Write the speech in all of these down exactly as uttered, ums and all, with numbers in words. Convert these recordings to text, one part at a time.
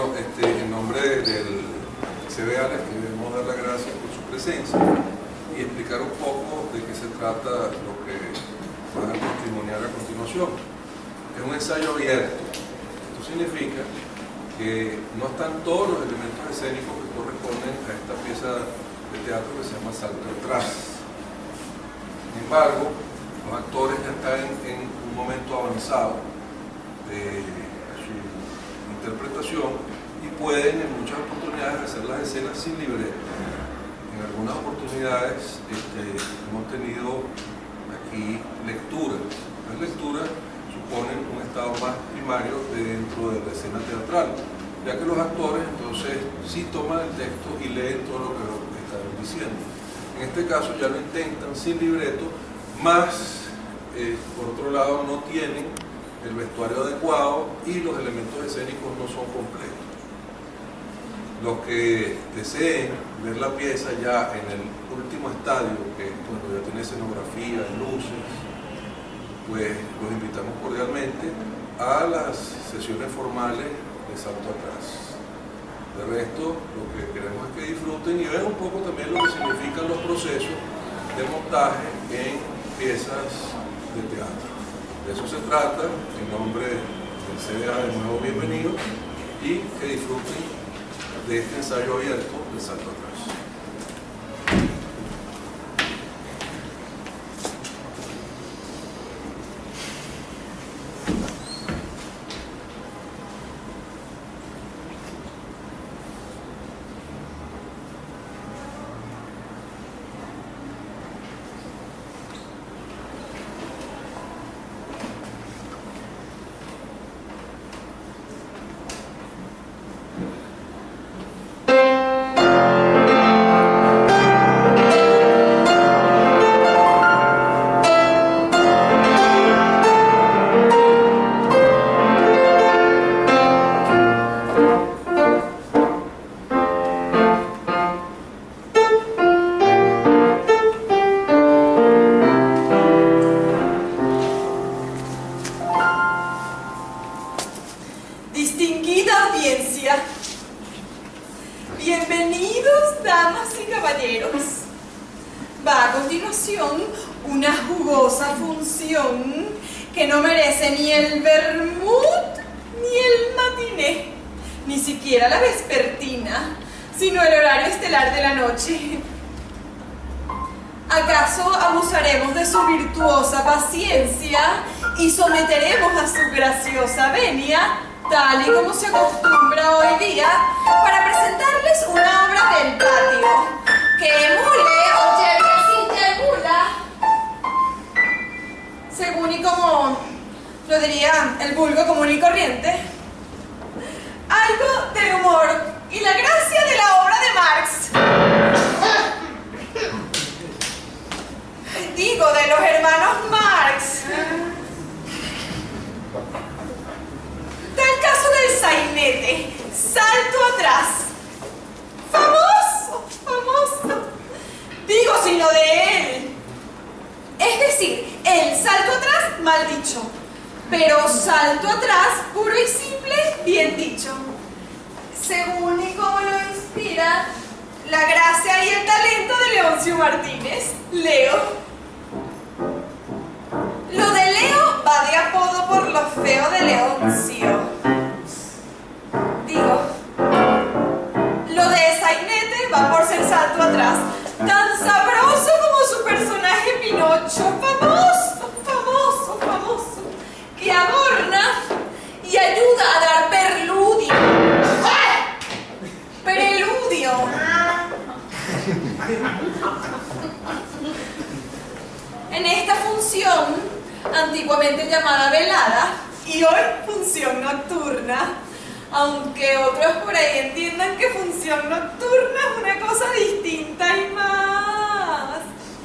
bueno, este, en nombre del C B A les queremos dar las gracias por su presencia y explicar un poco de qué se trata lo que van a testimoniar a continuación. Es un ensayo abierto. Esto significa que no están todos los elementos escénicos que corresponden a esta pieza de teatro que se llama Salto atrás. Sin embargo, los actores ya están en un momento avanzado de su interpretación y pueden en muchas oportunidades hacer las escenas sin libreto. En algunas oportunidades este, hemos tenido aquí lecturas. Las lecturas suponen un estado más primario dentro de la escena teatral, ya que los actores entonces sí toman el texto y leen todo lo que están diciendo. En este caso ya lo intentan sin libreto, más eh, por otro lado no tienen el vestuario adecuado y los elementos escénicos no son completos. Los que deseen ver la pieza ya en el último estadio, que es cuando ya tiene escenografía, luces, pues los invitamos cordialmente a las sesiones formales de Salto atrás. De resto, lo que queremos es que disfruten y vean un poco también lo que significan los procesos de montaje en piezas de teatro. De eso se trata. En nombre del C B A, de nuevo bienvenido y que disfruten de este ensayo abierto de Salto atrás. Bienvenidos, damas y caballeros. Va a continuación una jugosa función que no merece ni el vermut ni el matiné, ni siquiera la vespertina, sino el horario estelar de la noche. ¿Acaso abusaremos de su virtuosa paciencia y someteremos a su graciosa venia, tal y como se acostumbra hoy día, para presentarles una obra del patio que emule o lleve silla emula, según y como lo diría el vulgo común y corriente, algo de humor y la gracia de la obra de Marx, digo, de los hermanos Marx. Del caso del sainete, Salto atrás, famoso, famoso, digo, sino de él, es decir, el salto atrás mal dicho, pero salto atrás puro y simple bien dicho, según y como lo inspira la gracia y el talento de Leoncio Martínez, Leo. Lo de Leo va de apodo por lo feo de Leoncio. Digo, lo de sainete va por ser salto atrás, tan sabroso como su personaje Pinocho, famoso, famoso, famoso, que adorna y ayuda a dar perludio. ¡Ah! Preludio. En esta función, antiguamente llamada velada, y hoy función nocturna, aunque otros por ahí entiendan que función nocturna es una cosa distinta y más.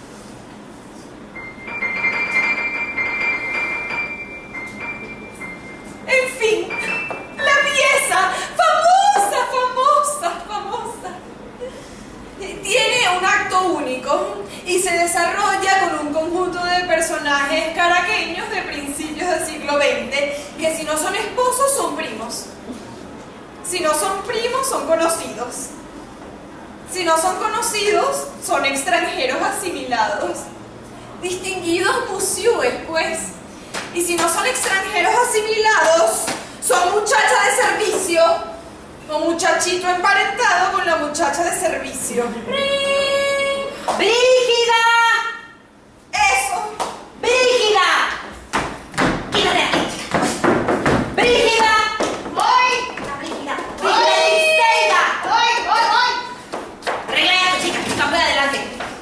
En fin, la pieza, famosa, famosa, famosa, tiene un acto único y se desarrolla con un conjunto de personajes caraqueños de principios del siglo veinte que si no son esposos son primos. Si no son primos, son conocidos. Si no son conocidos, son extranjeros asimilados. Distinguidos musiúes, pues. Y si no son extranjeros asimilados, son muchachas de servicio o muchachito emparentado con la muchacha de servicio. ¡Brígida! ¡Eso! ¡Brígida! ¡Quítate aquí, chica! ¡Brígida! ¡Voy! ¡La Brígida! ¡Voy! ¡Brígida! ¡Voy, voy, voy! ¡Arregla esto, chica! ¡Campo de adelante!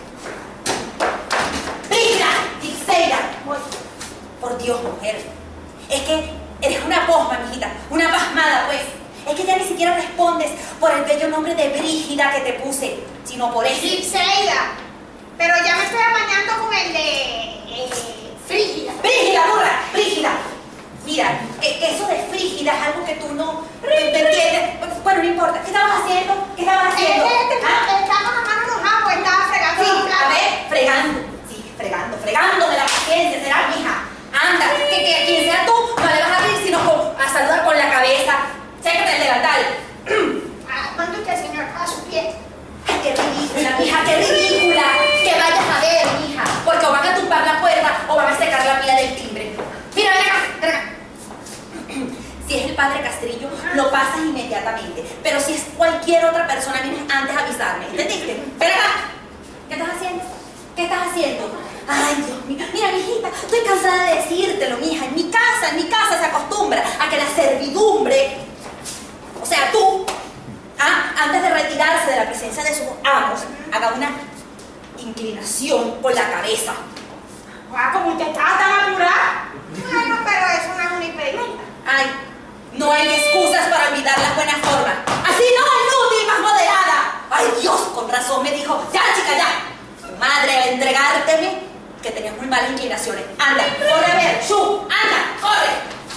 ¡Brígida! ¡Tixeira! Voy. Por Dios, mujer. Es que eres una posma, mijita. Una pasmada, pues. Es que ya ni siquiera respondes por el bello nombre de Brígida que te puse, sino por ese. Gipseida. Pero ya me estoy amañando con el de... Eh, Frígida. ¡Brígida, burra! ¡Brígida! Mira, que, que eso de Frígida es algo que tú no, no entiendes. Bueno, no importa. ¿Qué estabas haciendo? ¿Qué estabas haciendo? ¿Ah? Estaba con la mano enojada porque estaba fregando Sí, los a platos. ver, fregando. Sí, fregando, fregándome la paciencia, será, mija. Anda, que, que quien sea tú no le vas a abrir sino con, a saludar con la cabeza. Chécate el delantal. Ah, mande usted, señor, a su pie. Ay, qué ridícula, mija, qué ridícula. Que vayas a ver, mija. Porque o van a tumbar la puerta o van a secar la pila del timbre. Mira, ven acá, ven acá. Si es el padre Castrillo, lo pasas inmediatamente. Pero si es cualquier otra persona, vienes antes a avisarme. ¿Entendiste? Ven acá. ¿Qué estás haciendo? ¿Qué estás haciendo? Ay, Dios mío. Mira, mijita, estoy cansada de decírtelo, mija. En mi casa, en mi casa se acostumbra a que la servidumbre, o sea, tú, ¿ah? antes de retirarse de la presencia de sus amos, haga una inclinación con la cabeza. Ah, como usted estaba tan apurada. Bueno, pero eso no es un impedimento. Ay, no hay excusas para olvidar las buenas formas. Así no, inútil, más moderada. Ay, Dios, con razón me dijo, ya, chica, ya. Tu madre a entregárteme que tenías muy malas inclinaciones. Anda, corre a ver, Shu, anda, corre.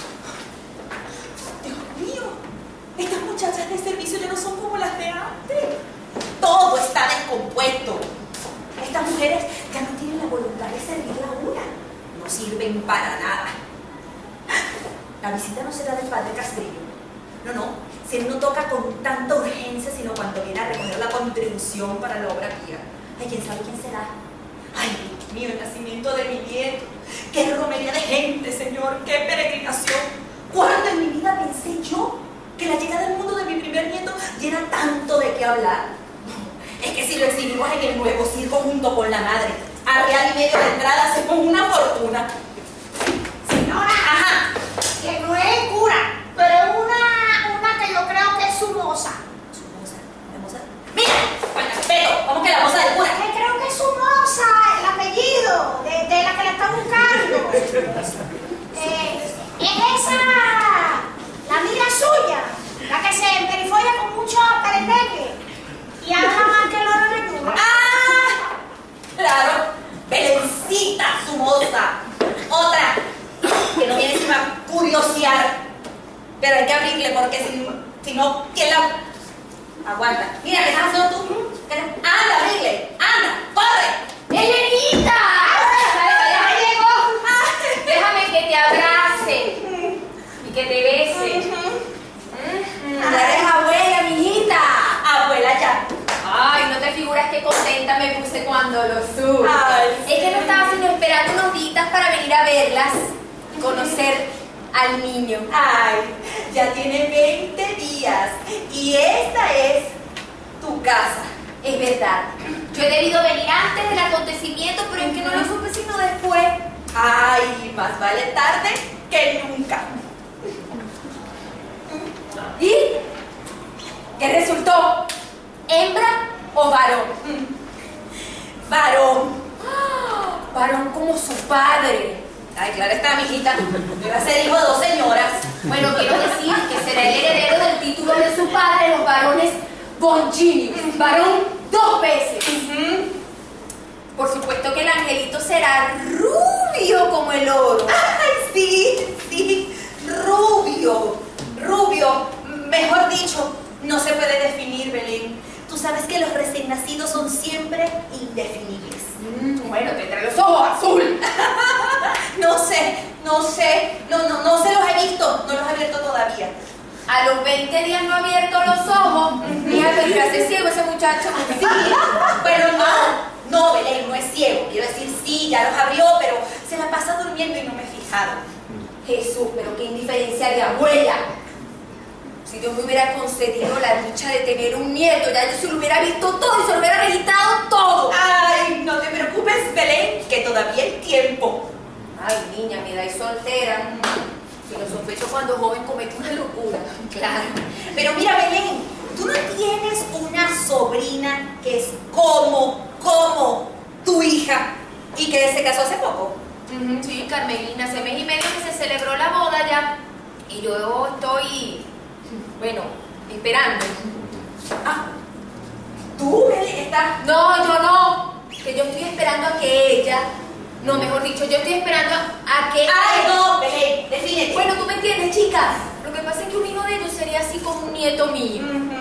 Dios mío, estas muchachas de servicio ya no son como las de antes. Todo está descompuesto. Estas mujeres ya no tienen la voluntad de servir a una. No sirven para nada. La visita no será del padre Castrillo. No, no. Si él no toca con tanta urgencia, sino cuando viene a recoger la contribución para la obra pía. Ay, quién sabe quién será. Ay, Dios mío, el nacimiento de mi nieto. Qué romería de gente, Señor. Qué peregrinación. ¿Cuándo en mi vida pensé yo que la llegada al mundo de mi primer nieto diera tanto de qué hablar? No, es que si lo exhibimos en el nuevo circo junto con la madre, a real y medio de entrada hacemos una fortuna. Señora, Ajá. que no es cura, pero es una, una que yo creo que es su moza. Su moza, la moza. Mira, bueno, pero, ¿cómo que la moza del cura? Que creo que es su moza, el apellido de, de la que la está buscando. Eh, es esa, la amiga suya, la que se emperifolla con mucho perendeque y habla más que el oro de Cuba. ¡Ah! Claro, Belencita, su moza. Otra, que no viene sino a curiosear. Pero hay que abrirle porque si, si no, ¿quién la aguanta? Mira, ¿qué estás haciendo tú? ¿Qué estás- ¡Anda, abrirle! ¡Anda! ¡Corre! ¡Elenita! ¡Ya llegó! Déjame que te abrace y que te bese. ¡Ya eres abuela, mijita! ¡Abuela ya! Ay, no te figuras qué contenta me puse cuando lo supe. Ay, Es que no estaba sino esperando unos días para venir a verlas y conocer al niño. ¡Ay! Ya tiene veinte días y esta es tu casa. Es verdad. Yo he debido venir antes del acontecimiento, pero es que no lo supe sino después. ¡Ay! Más vale tarde que nunca. ¿Y qué resultó? ¿Hembra o varón? Varón. ¡Ah! Varón como su padre. Ay, claro está, mijita. Me va a ser hijo de dos señoras. Bueno, quiero decir que será el heredero del título de su padre, los varones Bonginius. Varón dos veces. Por supuesto que el angelito será rubio como el oro. Ay, sí, sí. Rubio. Rubio. Mejor dicho, no se puede definir, Belén. Tú sabes que los recién nacidos son siempre indefinibles. Mm, bueno, tendrá los ojos azul. No sé, no sé. No, no, no se los he visto. No los he abierto todavía. a los veinte días no ha abierto los ojos. Mira, pero que hace ciego ese muchacho. Sí, pero no, no, Belén, no es ciego. Quiero decir, sí, ya los abrió, pero se la pasa durmiendo y no me he fijado. Jesús, pero qué indiferencia de abuela. Si Dios me hubiera concedido la dicha de tener un nieto, ya yo se lo hubiera visto todo y se lo hubiera registrado todo. Ay, no te preocupes, Belén, que todavía hay tiempo. Ay, niña, me dais soltera. Si lo sospecho cuando joven comete una locura. Claro. Pero mira, Belén, tú no tienes una sobrina que es como, como tu hija y que se casó hace poco. Uh-huh, sí, Carmelina, hace mes y medio que se celebró la boda ya. Y yo estoy, bueno, esperando. Ah, tú, Belén, estás... No, yo no. Que yo estoy esperando a que ella, no, mejor dicho, yo estoy esperando a que... Ay, no, Belén, defínete. Bueno, tú me entiendes, chicas. Lo que pasa es que un hijo de ellos sería así como un nieto mío. Uh-huh.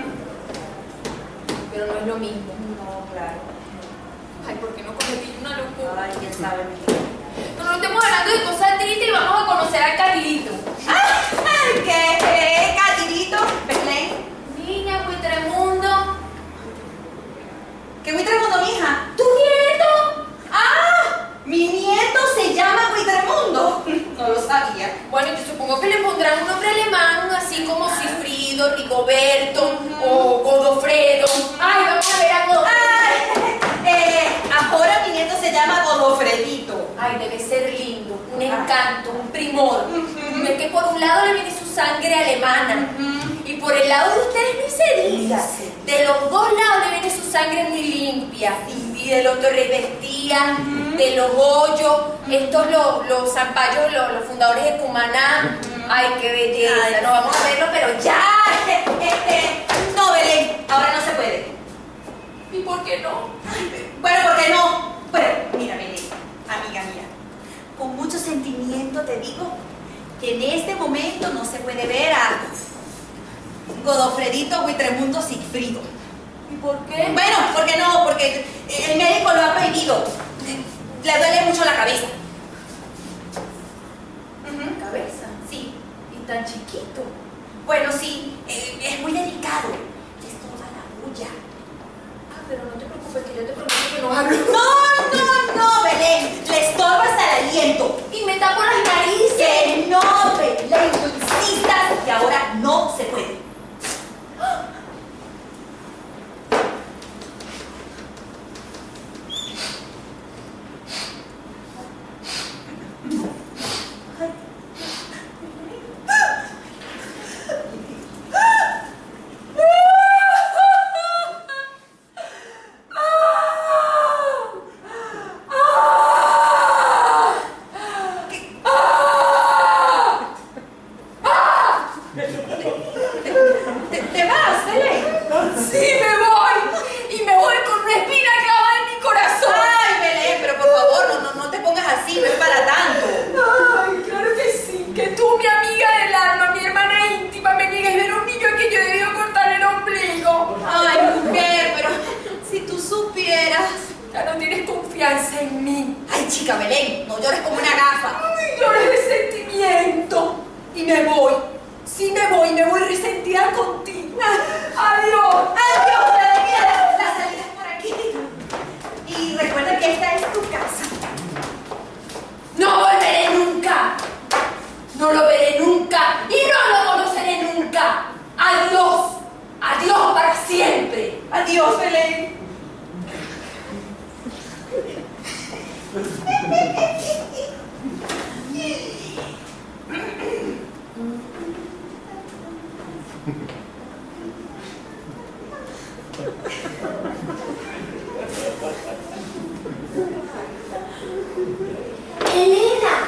Pero no es lo mismo. No, claro. Ay, ¿por qué no cometí una locura? Ay, quién sabe, mi hija. No, no estemos hablando de cosas tristes y vamos a conocer al Catirito. Ay, ¿qué? ¿Qué? Catirito, Belén. Niña, Buitremundo. ¿Qué Buitremundo, mija? ¿Tu nieto? ¡Ah! Mi nieto se llama Buitremundo. No lo sabía. Bueno, yo supongo que le pondrán un nombre alemán, así como Sigfrido, Rigoberto o Godofredo. Ay, vamos a ver a Godofredo. Ay, eh, ahora mi nieto se llama Godofredito. Ay, debe ser lindo, un encanto, un primor. Es que por un lado le viene su sangre alemana y por el lado de ustedes ni se diga. De los dos lados le viene su sangre muy limpia. Y del otro revestía, de los hoyos, estos los, los zampallos, los, los fundadores de Cumaná. Ay, qué belleza. Ay, no vamos a verlo, pero ya. Ay, este, no, Belén, ahora no se puede. ¿Y por qué no? Bueno, ¿por qué no? Bueno, mira, Belén, amiga mía, con mucho sentimiento te digo que en este momento no se puede ver a Godofredito Buitremundo Sigfrido. ¿Y por qué? Bueno, ¿por qué no? Porque el médico lo ha prohibido. Le duele mucho la cabeza. Ujú. Cabeza. Sí. Y tan chiquito. Bueno, sí, eh, es muy delicado. Es toda la bulla. Ah, pero no te preocupes, que yo te prometo que no hablo. No, no, no, Belén. Le estorba hasta el aliento. Y me tapo las narices. Que no, Belén, tú insistas que ahora no se puede. ¿Te, te vas, Belén? Sí, me voy. Y me voy con una espina clavada en mi corazón. Ay, Belén, pero por favor, no, no, no te pongas así, no es para tanto. Ay, claro que sí. Que tú, mi amiga del alma, mi hermana íntima, me niegues ver a un niño que yo he debido cortar el ombligo. Ay, mujer, pero si tú supieras. Ya no tienes confianza en mí. Ay, chica, Belén, no llores como una gafa. Ay, llores de sentimiento. Y me voy. Sí me voy, me voy resentida contigo. Adiós. Adiós, Belén, mira, la, la salida es por aquí. Y recuerda que esta es tu casa. No volveré nunca. No lo veré nunca. Y no lo conoceré nunca. Adiós. Adiós para siempre. Adiós, Belén. Elena.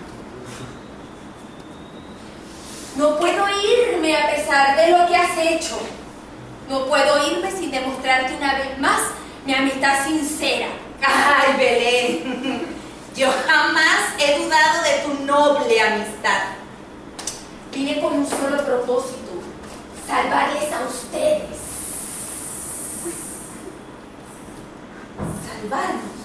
No puedo irme a pesar de lo que has hecho. No puedo irme sin demostrarte una vez más mi amistad sincera. Ay, Belén, yo jamás he dudado de tu noble amistad. Vine con un solo propósito, salvarles a ustedes. ¿Salvarnos?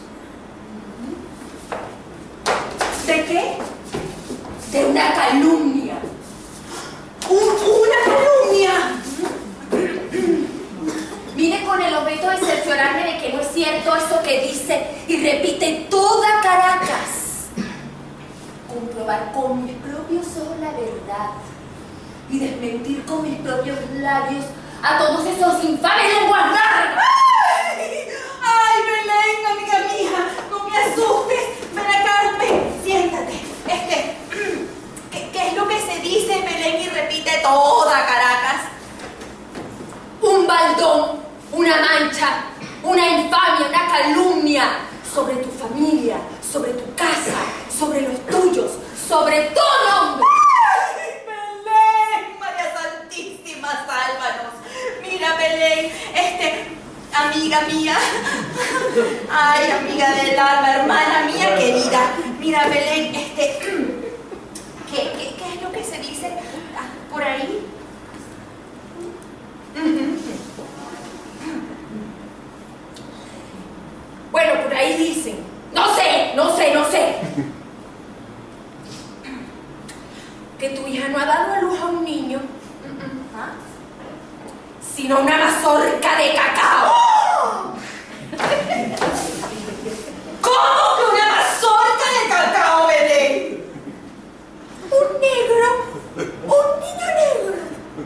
¿De qué? De una calumnia. Un- ¿Una calumnia? y repite toda Caracas. Comprobar con mis propios ojos la verdad y desmentir con mis propios labios a todos esos infames lenguas largas. ¡Ay! ¡Ay, Belén, amiga mía! ¡No me asustes! Ven acá, ven, siéntate. Este, ¿qué, ¿qué es lo que se dice, Belén, y repite toda Caracas? Un baldón, una mancha, una infamia, una calumnia sobre tu familia, sobre tu casa, sobre los tuyos, sobre todo hombre. ¡Ay, Belén! María Santísima, sálvanos. Mira, Belén, este, amiga mía. Ay, amiga del alma, hermana mía querida. Mira, Belén, este, ¿qué, qué, qué es lo que se dice por ahí? Bueno, por ahí dicen, no sé, no sé, no sé, que tu hija no ha dado a luz a un niño, ¿ah? sino una mazorca de cacao. ¿Cómo que una mazorca de cacao, Belén? Un negro, un niño negro.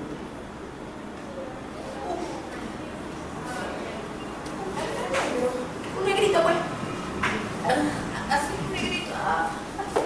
Un negrito, pues. Así, un negrito. Ah, así.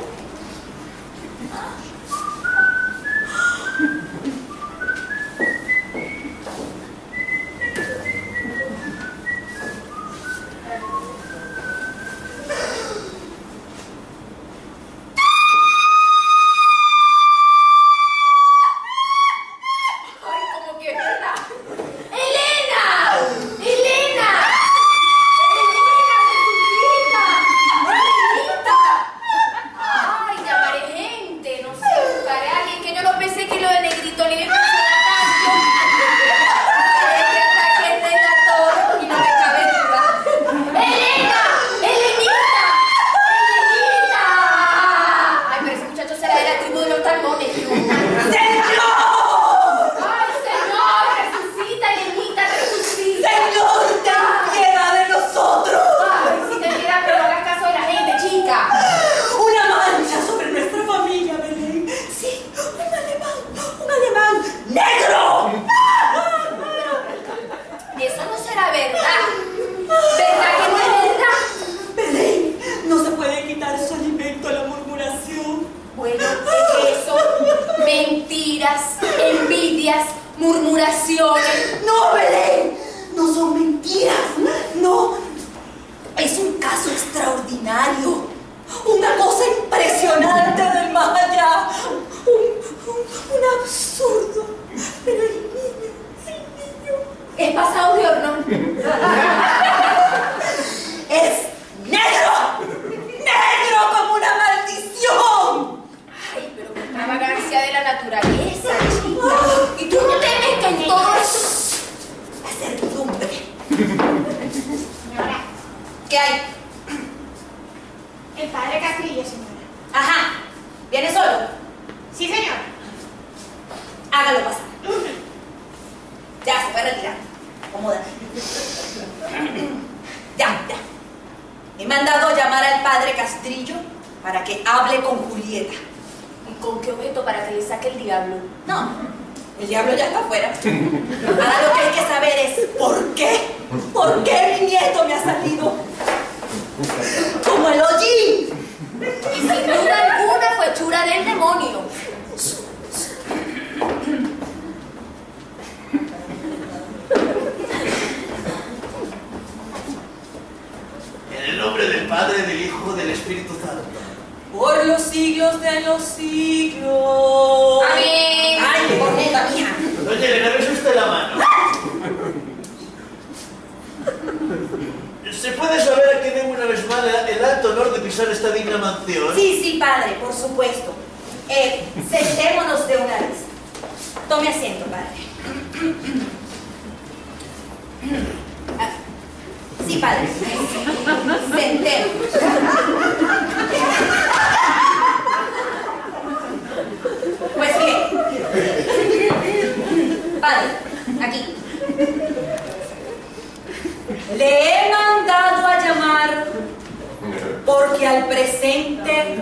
Ay, como que es verdad. ¡Elena! ¡Elena! ¡Elena, Jesucrista! ¡Ay, llamaré gente! No sé, buscaré a alguien, que yo no pensé que lo de negrito le iba a funcionar tanto. Es que hasta que relator y no me cabe duda. ¡Elena! ¡Elenita! ¡Elenita! Ay, pero ese muchacho será de la tribu de los talmones, ¿no? ¡Ay, Señor! ¡Resucita, Elenita, resucita! Señor, ten piedad de nosotros. ¡Ay, si te piedad, pero no hagas caso de la gente, chica! Una mancha sobre nuestra familia, Belén. Sí, un alemán, un alemán negro. Y eso no será verdad. ¿Verdad que no es verdad? Belén, no se puede quitar su alimento a la murmuración. Bueno, es eso. Mentiras, envidias, murmuraciones. No, Belén, no son mentiras. No, es un caso extraordinario. Una cosa impresionante del más allá. Un, un, un absurdo. Pero el niño, el niño Es pasado de horno. es negro. Negro como una maldición. Ay, pero qué extravagancia de la naturaleza, chica. ¿Y tú no temes que en todo esto... La servidumbre. Señora, ¿Qué hay? el padre Castrillo, señora. Ajá. ¿Viene solo? Sí, señora. Hágalo pasar. Ya, se puede retirar. Acomódate. Ya, ya. He mandado llamar al padre Castrillo para que hable con Julieta. ¿Y con qué objeto para que le saque el diablo? No, el diablo ya está afuera. Ahora lo que hay que saber es ¿por qué? ¿Por qué mi nieto me ha salido como el hollín? Y sin duda alguna fue hechura del demonio. En el nombre del Padre, del Hijo, del Espíritu Santo. Por los siglos de los siglos. Amén. Ay, corneta, mija. Doña Elena, ¿ves usted la mano? ¿Se puede saber a quién debo una vez más el alto honor de pisar esta digna mansión? Sí, sí, padre, por supuesto. Eh, sentémonos de una vez. Tome asiento, padre. Ah, sí, padre. Sentémonos. Pues bien. Padre, aquí. Le he mandado a llamar al presente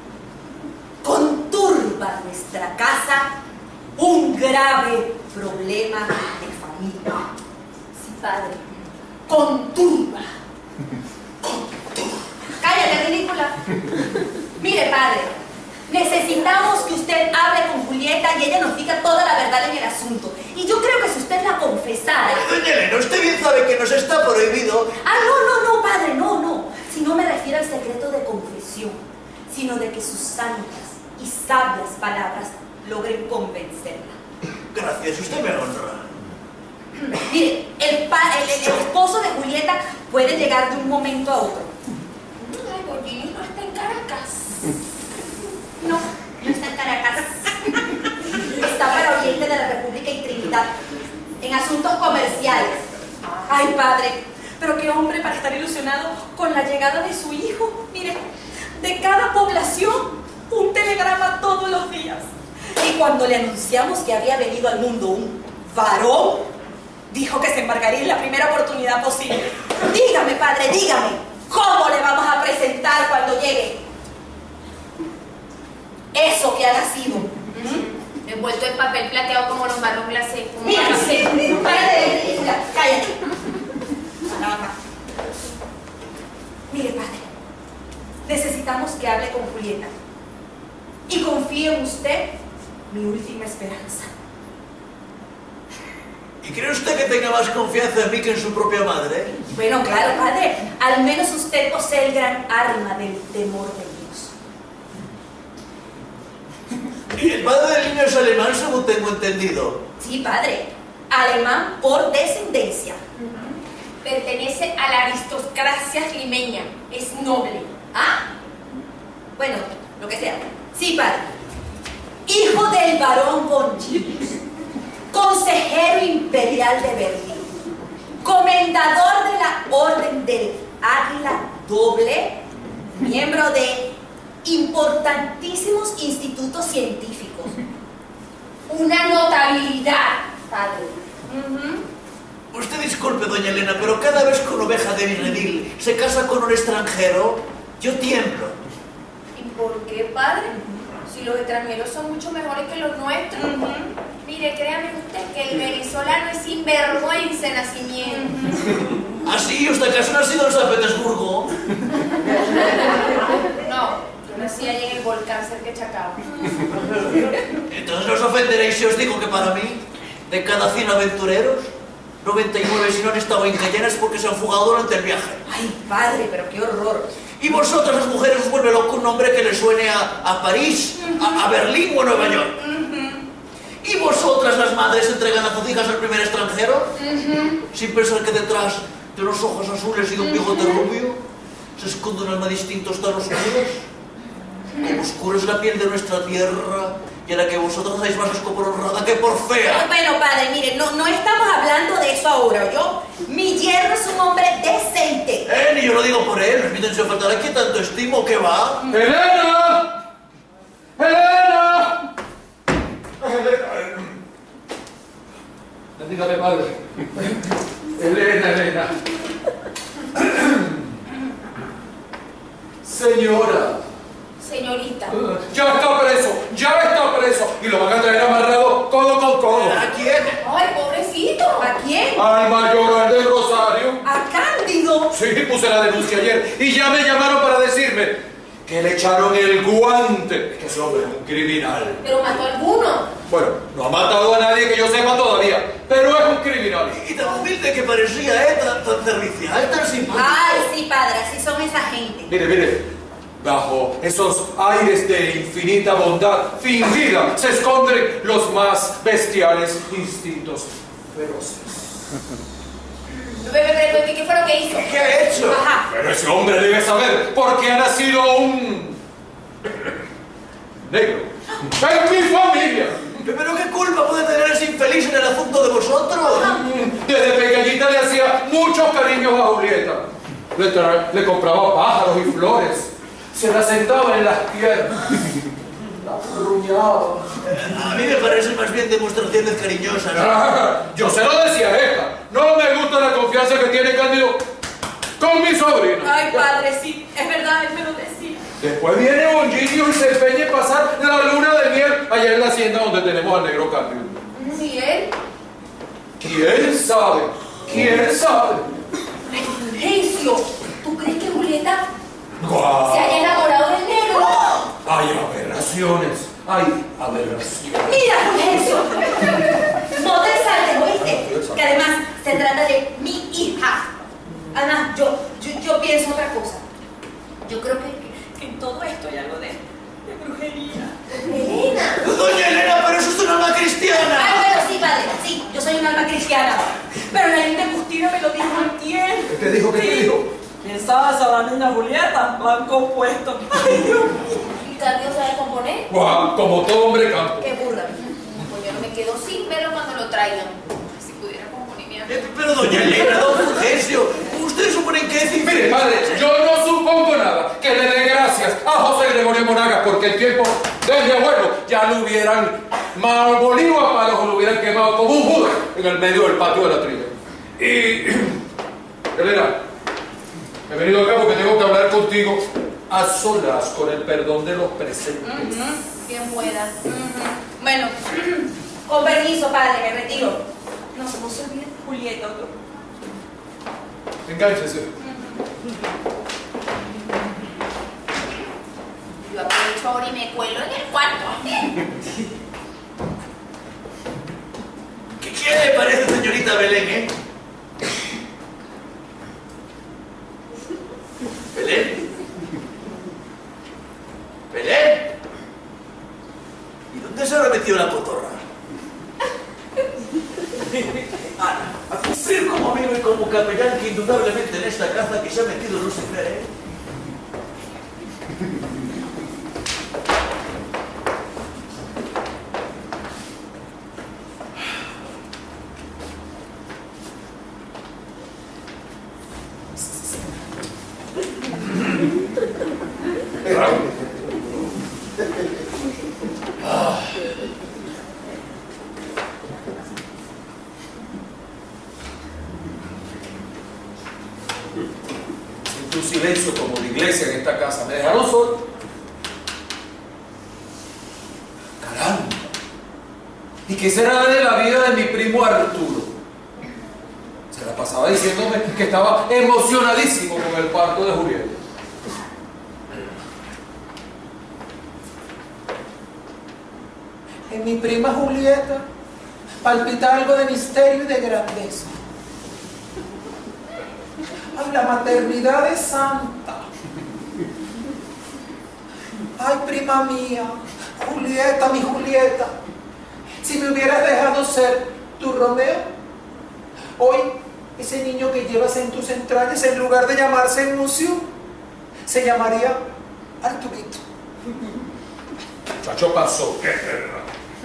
conturba nuestra casa un grave problema de familia. Sí, padre. Conturba. Conturba. Cállate, ridícula. Mire, padre, necesitamos que usted hable con Julieta y ella nos diga toda la verdad en el asunto. Y yo creo que si usted la confesara... Doña Elena, usted bien sabe que nos está prohibido. Ah, no, no, no, padre, no, no. Si no me refiero al secreto de confesión, sino de que sus santas y sabias palabras logren convencerla. Gracias, usted me honra. Mire, el, pa el, el, el esposo de Julieta puede llegar de un momento a otro. Ay, Bonjini no está en Caracas. No, no está en Caracas. Está para Oriente de la República y Trinidad, en asuntos comerciales. Ay, padre, pero qué hombre para estar ilusionado con la llegada de su hijo. Mire, de cada población, un telegrama todos los días. Y cuando le anunciamos que había venido al mundo un varón, dijo que se embarcaría en la primera oportunidad posible. Dígame, padre, dígame, ¿cómo le vamos a presentar cuando llegue eso que ha nacido? ¿Mm? Envuelto en papel plateado como los marrón glacé. Como Mira, para- sí, párate de ridícula, cállate. Alaba. Mire, padre, necesitamos que hable con Julieta. Y confíe en usted, mi última esperanza. ¿Y cree usted que tenga más confianza en mí que en su propia madre? Bueno, claro, padre, al menos usted posee el gran arma del temor de Dios. El padre del niño es alemán, según tengo entendido. Sí, padre, alemán por descendencia. Pertenece a la aristocracia limeña. Es noble. ¿Ah? Bueno, lo que sea. Sí, padre. Hijo del barón von Gilles, consejero imperial de Berlín, comendador de la Orden del Águila Doble, miembro de importantísimos institutos científicos. Una notabilidad, padre. Ujú. Usted disculpe, doña Elena, pero cada vez que una oveja de mi redil se casa con un extranjero, yo tiemblo. ¿Y por qué, padre? Si los extranjeros son mucho mejores que los nuestros. Ujú. Mire, créame usted que el venezolano es sinvergüenza de nacimiento. ¿Así? ¿Usted acaso no ha sido en San Petersburgo? No, yo nací allí en el volcán cerca de Chacao. Entonces no os ofenderéis si os digo que para mí, de cada cien aventureros, noventa y nueve si no han estado en Cayena es porque se han fugado durante el viaje. Ay, padre, pero qué horror. Y vosotras las mujeres os vuelve loco un nombre que le suene a, a París, a, a Berlín o a Nueva York. ¿Y vosotras las madres entregan a sus hijas al primer extranjero? Sin pensar que detrás de unos ojos azules y de un bigote rubio se esconde un alma distintos tan oscuros. Como oscura es la piel de nuestra tierra y a la que vosotros hacéis más asco por honrada que por fea. Bueno, padre, mire, no, no estamos hablando de eso ahora, ¿yo? Mi yerno es un hombre decente. Eh, ni yo lo digo por él, permítanse faltar aquí tanto estimo que va. ¡Elena! ¡Elena! Dígame, padre. Elena, Elena. Señora. Señorita. Ya está preso, ya está preso. Y lo van a traer amarrado codo con codo. ¿A quién? Ay, pobrecito. ¿A quién? Al mayoral del Rosario. A Cándido. Sí, puse la denuncia ayer. Y ya me llamaron para decirme que le echaron el guante. Es que ese hombre es un criminal. Pero mató a alguno. Bueno, no ha matado a nadie que yo sepa todavía, pero es un criminal. Y tan humilde que parecía, ¿eh? Tan, tan servicial, tan simpático. Ay, sí, padre, así son esa gente. Mire, mire, bajo esos aires de infinita bondad fingida se esconden los más bestiales instintos feroces. Bebé, bebé, ¿qué fue lo que hizo? ¿Qué ha hecho? Ajá. Pero ese hombre debe saber porque ha nacido un negro en mi familia. ¿Pero qué culpa puede tener ese infeliz en el asunto de vosotros? Desde pequeñita le hacía muchos cariños a Julieta. Le, tra- le compraba pájaros y flores. Se la sentaba en las piernas. La arruñaba. A mí me parece más bien demostraciones cariñosas. Ah, yo se lo decía a esta. No me gusta la confianza que tiene Cándido con mi sobrino. Ay, padre, sí, es verdad, él me lo decía. Después viene Bonginio y se empeña en pasar la luna de miel allá en la hacienda donde tenemos al negro Cambio. ¿Miel? ¿Quién sabe? ¿Quién sabe? Fulgencio, ¿tú crees que Julieta ¡Guau! se haya enamorado del negro? Hay aberraciones, hay aberraciones. Mira, Fulgencio, no te saltes, ¿oíste? Que además se trata de mi hija. Además, yo, yo, yo pienso otra cosa. Yo creo que, que en todo esto hay algo de, de brujería. Elena. Doña Elena, pero eso es un alma cristiana. Ah, bueno, sí, padre, sí, yo soy un alma cristiana. Pero la gente Agustina me lo dijo antier. ¿Qué te dijo? ¿Qué te dijo? ¿Quién sabe si a la niña Julieta la han compuesto? Ay, Dios mío. ¿Y Cambio sabe componer? ¡Guau! Como todo hombre campo. Qué burra. Pues yo no me quedo sin verlo cuando lo traigan. Si pudiera componer mi Eh, Pero doña Elena, don Fulgencio, ¿ustedes suponen que es Mire, infeliz? padre, yo no supongo nada. Que le dé gracias a José Gregorio Monagas porque el tiempo de mi abuelo ya lo hubieran molido a palos o lo hubieran quemado como un judas en el medio del patio de la trilla. Y... Elena, he venido acá porque tengo que hablar contigo a solas con el perdón de los presentes. Bien buena. Bueno, con permiso, padre, me retiro. No, no se olvide de Julieta, doctor. Engánchese. Yo aprovecho ahora y me cuelo en el cuarto. ¿Qué, qué le parece, señorita Belén, eh? ¿Belén? ¿Belén? ¿Y dónde se habrá metido la cotorra? Ana, a cumplir como amigo y como capellán que indudablemente en esta caza que se ha metido Lucifer, ¿eh? Siento un silencio como de iglesia en esta casa. Me dejaron solo. Caramba. ¿Y qué será de la vida de mi primo Arturo? Se la pasaba diciéndome que estaba emocionadísimo con el parto de Julieta. En mi prima Julieta palpita algo de misterio y de grandeza. Ay, la maternidad es santa. Ay, prima mía, Julieta, mi Julieta, si me hubieras dejado ser tu Romeo, hoy ese niño que llevas en tus entrañas, en lugar de llamarse Mucio, se llamaría Arturito. Chacho pasó, qué guerra.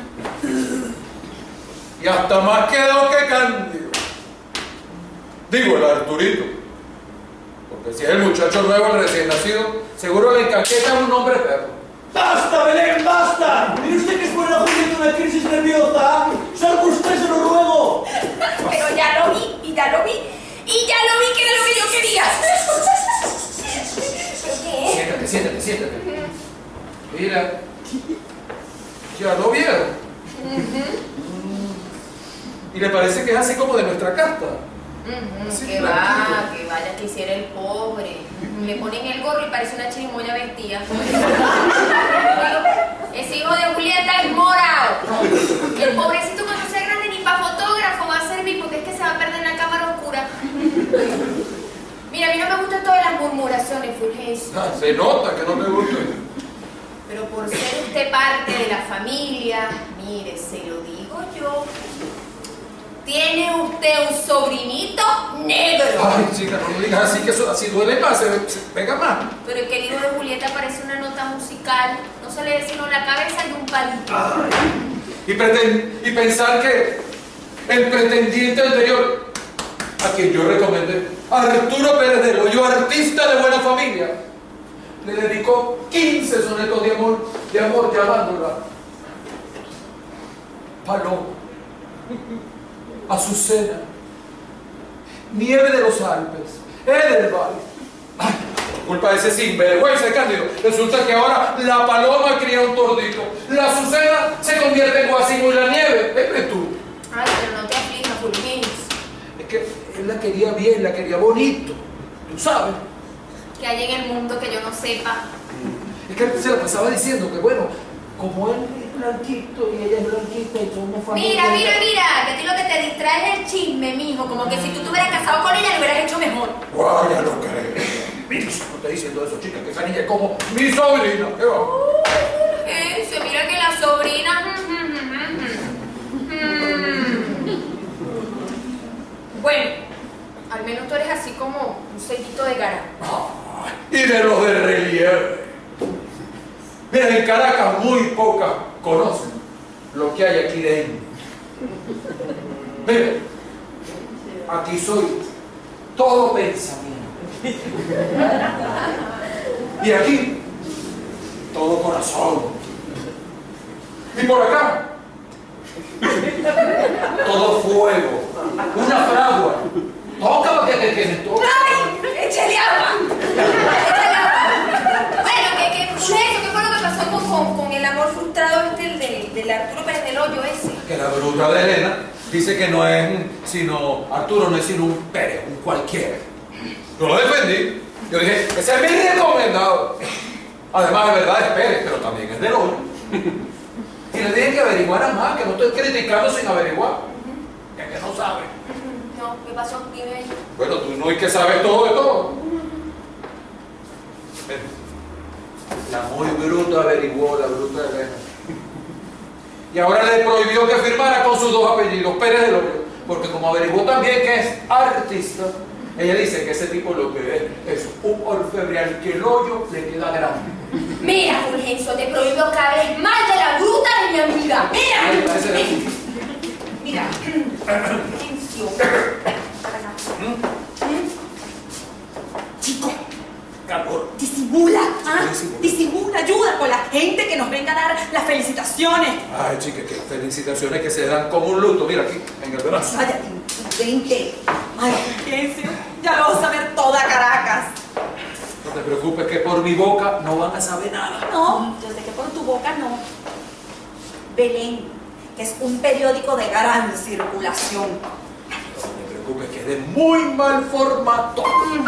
Y hasta más quedó que Cándido. Digo, el Arturito. Porque si es el muchacho nuevo, el recién nacido, seguro le encaqueta un nombre perro. ¡Basta, Belén, basta! ¿Mire usted que es buena Julieta una crisis nerviosa? ¡Salga usted, se lo ruego! Pero ya lo vi, y ya lo vi, y ya lo vi que era lo que yo quería. ¿Pero qué es? Siéntate, siéntate, siéntate. Mira, ya lo vieron. ¿Y le parece que es así como de nuestra casta? Ujú, Sí, que tranquilo. va, que vaya que hiciera el pobre. Le ponen el gorro y parece una chirimoya vestida. Ese hijo de Julieta es morado. Y el pobrecito cuando sea grande ni para fotógrafo va a servir porque es que se va a perder en la cámara oscura. Mira, a mí no me gustan todas las murmuraciones, Fulgencio. Ah, se nota que no te gusta. Pero por ser usted parte de la familia, mire, se lo digo yo. Tiene usted un sobrinito negro. Ay, chica, no me digas así, que eso así duele más, se, se pega más. Pero es que el hijo de Julieta parece una nota musical. No se le ve sino la cabeza y un palito. Ay. Y, preten- y pensar que el pretendiente anterior, a quien yo recomendé, Arturo Pérez del Hoyo, artista de buena familia, le dedicó quince sonetos de amor, de amor llamándola Paloma, Azucena, Nieve de los Alpes, Edelweiss. Ay, culpa de ese sinvergüenza de Cándido, resulta que ahora la paloma cría un tordito, la Azucena se convierte en Guasimo y la nieve. ¿Ves tú? Ay, pero no te aflijas, Fulgis. Es que él la quería bien, la quería bonito, tú sabes. Que hay en el mundo que yo no sepa. Es que él se la pasaba diciendo que, bueno, como él es blanquito y ella es blanquita y somos familia. Mira, mira, mira, que a ti lo que te distrae es el chisme, mijo. Como que si tú te hubieras casado con ella, lo hubieras hecho mejor. Guau, ya lo creo. Mira, no estoy diciendo eso, chica, que esa niña es como mi sobrina. ¿Qué va? Eh, se mira que la sobrina... Bueno, al menos tú eres así como un sellito de gara. Y de los de relieve. Mira, en Caracas muy pocas conocen lo que hay aquí dentro. Mira, aquí soy todo pensamiento. Y aquí, todo corazón. Y por acá, todo fuego. Una fragua. Toca que te tienes todo. ¡Ay! ¡Échale agua! Échale agua. Bueno, ¿qué, qué, qué fue eso? ¿Qué fue lo que pasó con, con, con el amor frustrado este del, del, del Arturo Pérez del Hoyo ese? Que la bruta de Elena dice que no es sino, Arturo no es sino un Pérez, un cualquiera. Yo lo defendí. Yo dije, ese es mi recomendado. Además, de verdad es Pérez, pero también es del Hoyo. Y le dije que averiguara más, que no estoy criticando sin averiguar. Que, que no sabe. No, ¿qué pasó? Dime ahí. Bueno, tú no hay que saber todo de todo. La muy bruta averiguó, la bruta de Elena. Y ahora le prohibió que firmara con sus dos apellidos, Pérez del Hoyo. Porque como averiguó también que es artista, ella dice que ese tipo lo que es es un orfebreal, que el hoyo le queda grande. Mira, Fulgencio, te prohíbo que hables mal de la bruta de mi amiga. Ay, Mira, parece de- mira, Fulgencio. Chico, Calor. disimula, ¿ah? Disimula. Disimula, ayuda con la gente que nos venga a dar las felicitaciones. Ay, chica, que felicitaciones que se dan como un luto. Mira aquí, en el brazo. Cállate, vente. Ay, Fulgencio, ya lo vas a ver toda Caracas. No te preocupes que por mi boca no van a saber nada. No, yo sé que por tu boca no. Belén, que es un periódico de gran circulación. No te preocupes que es de muy mal formato.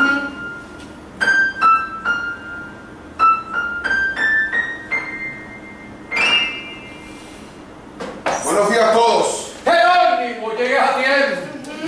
Buenos días a todos. ¡Jerónimo! ¡Llegues a tiempo!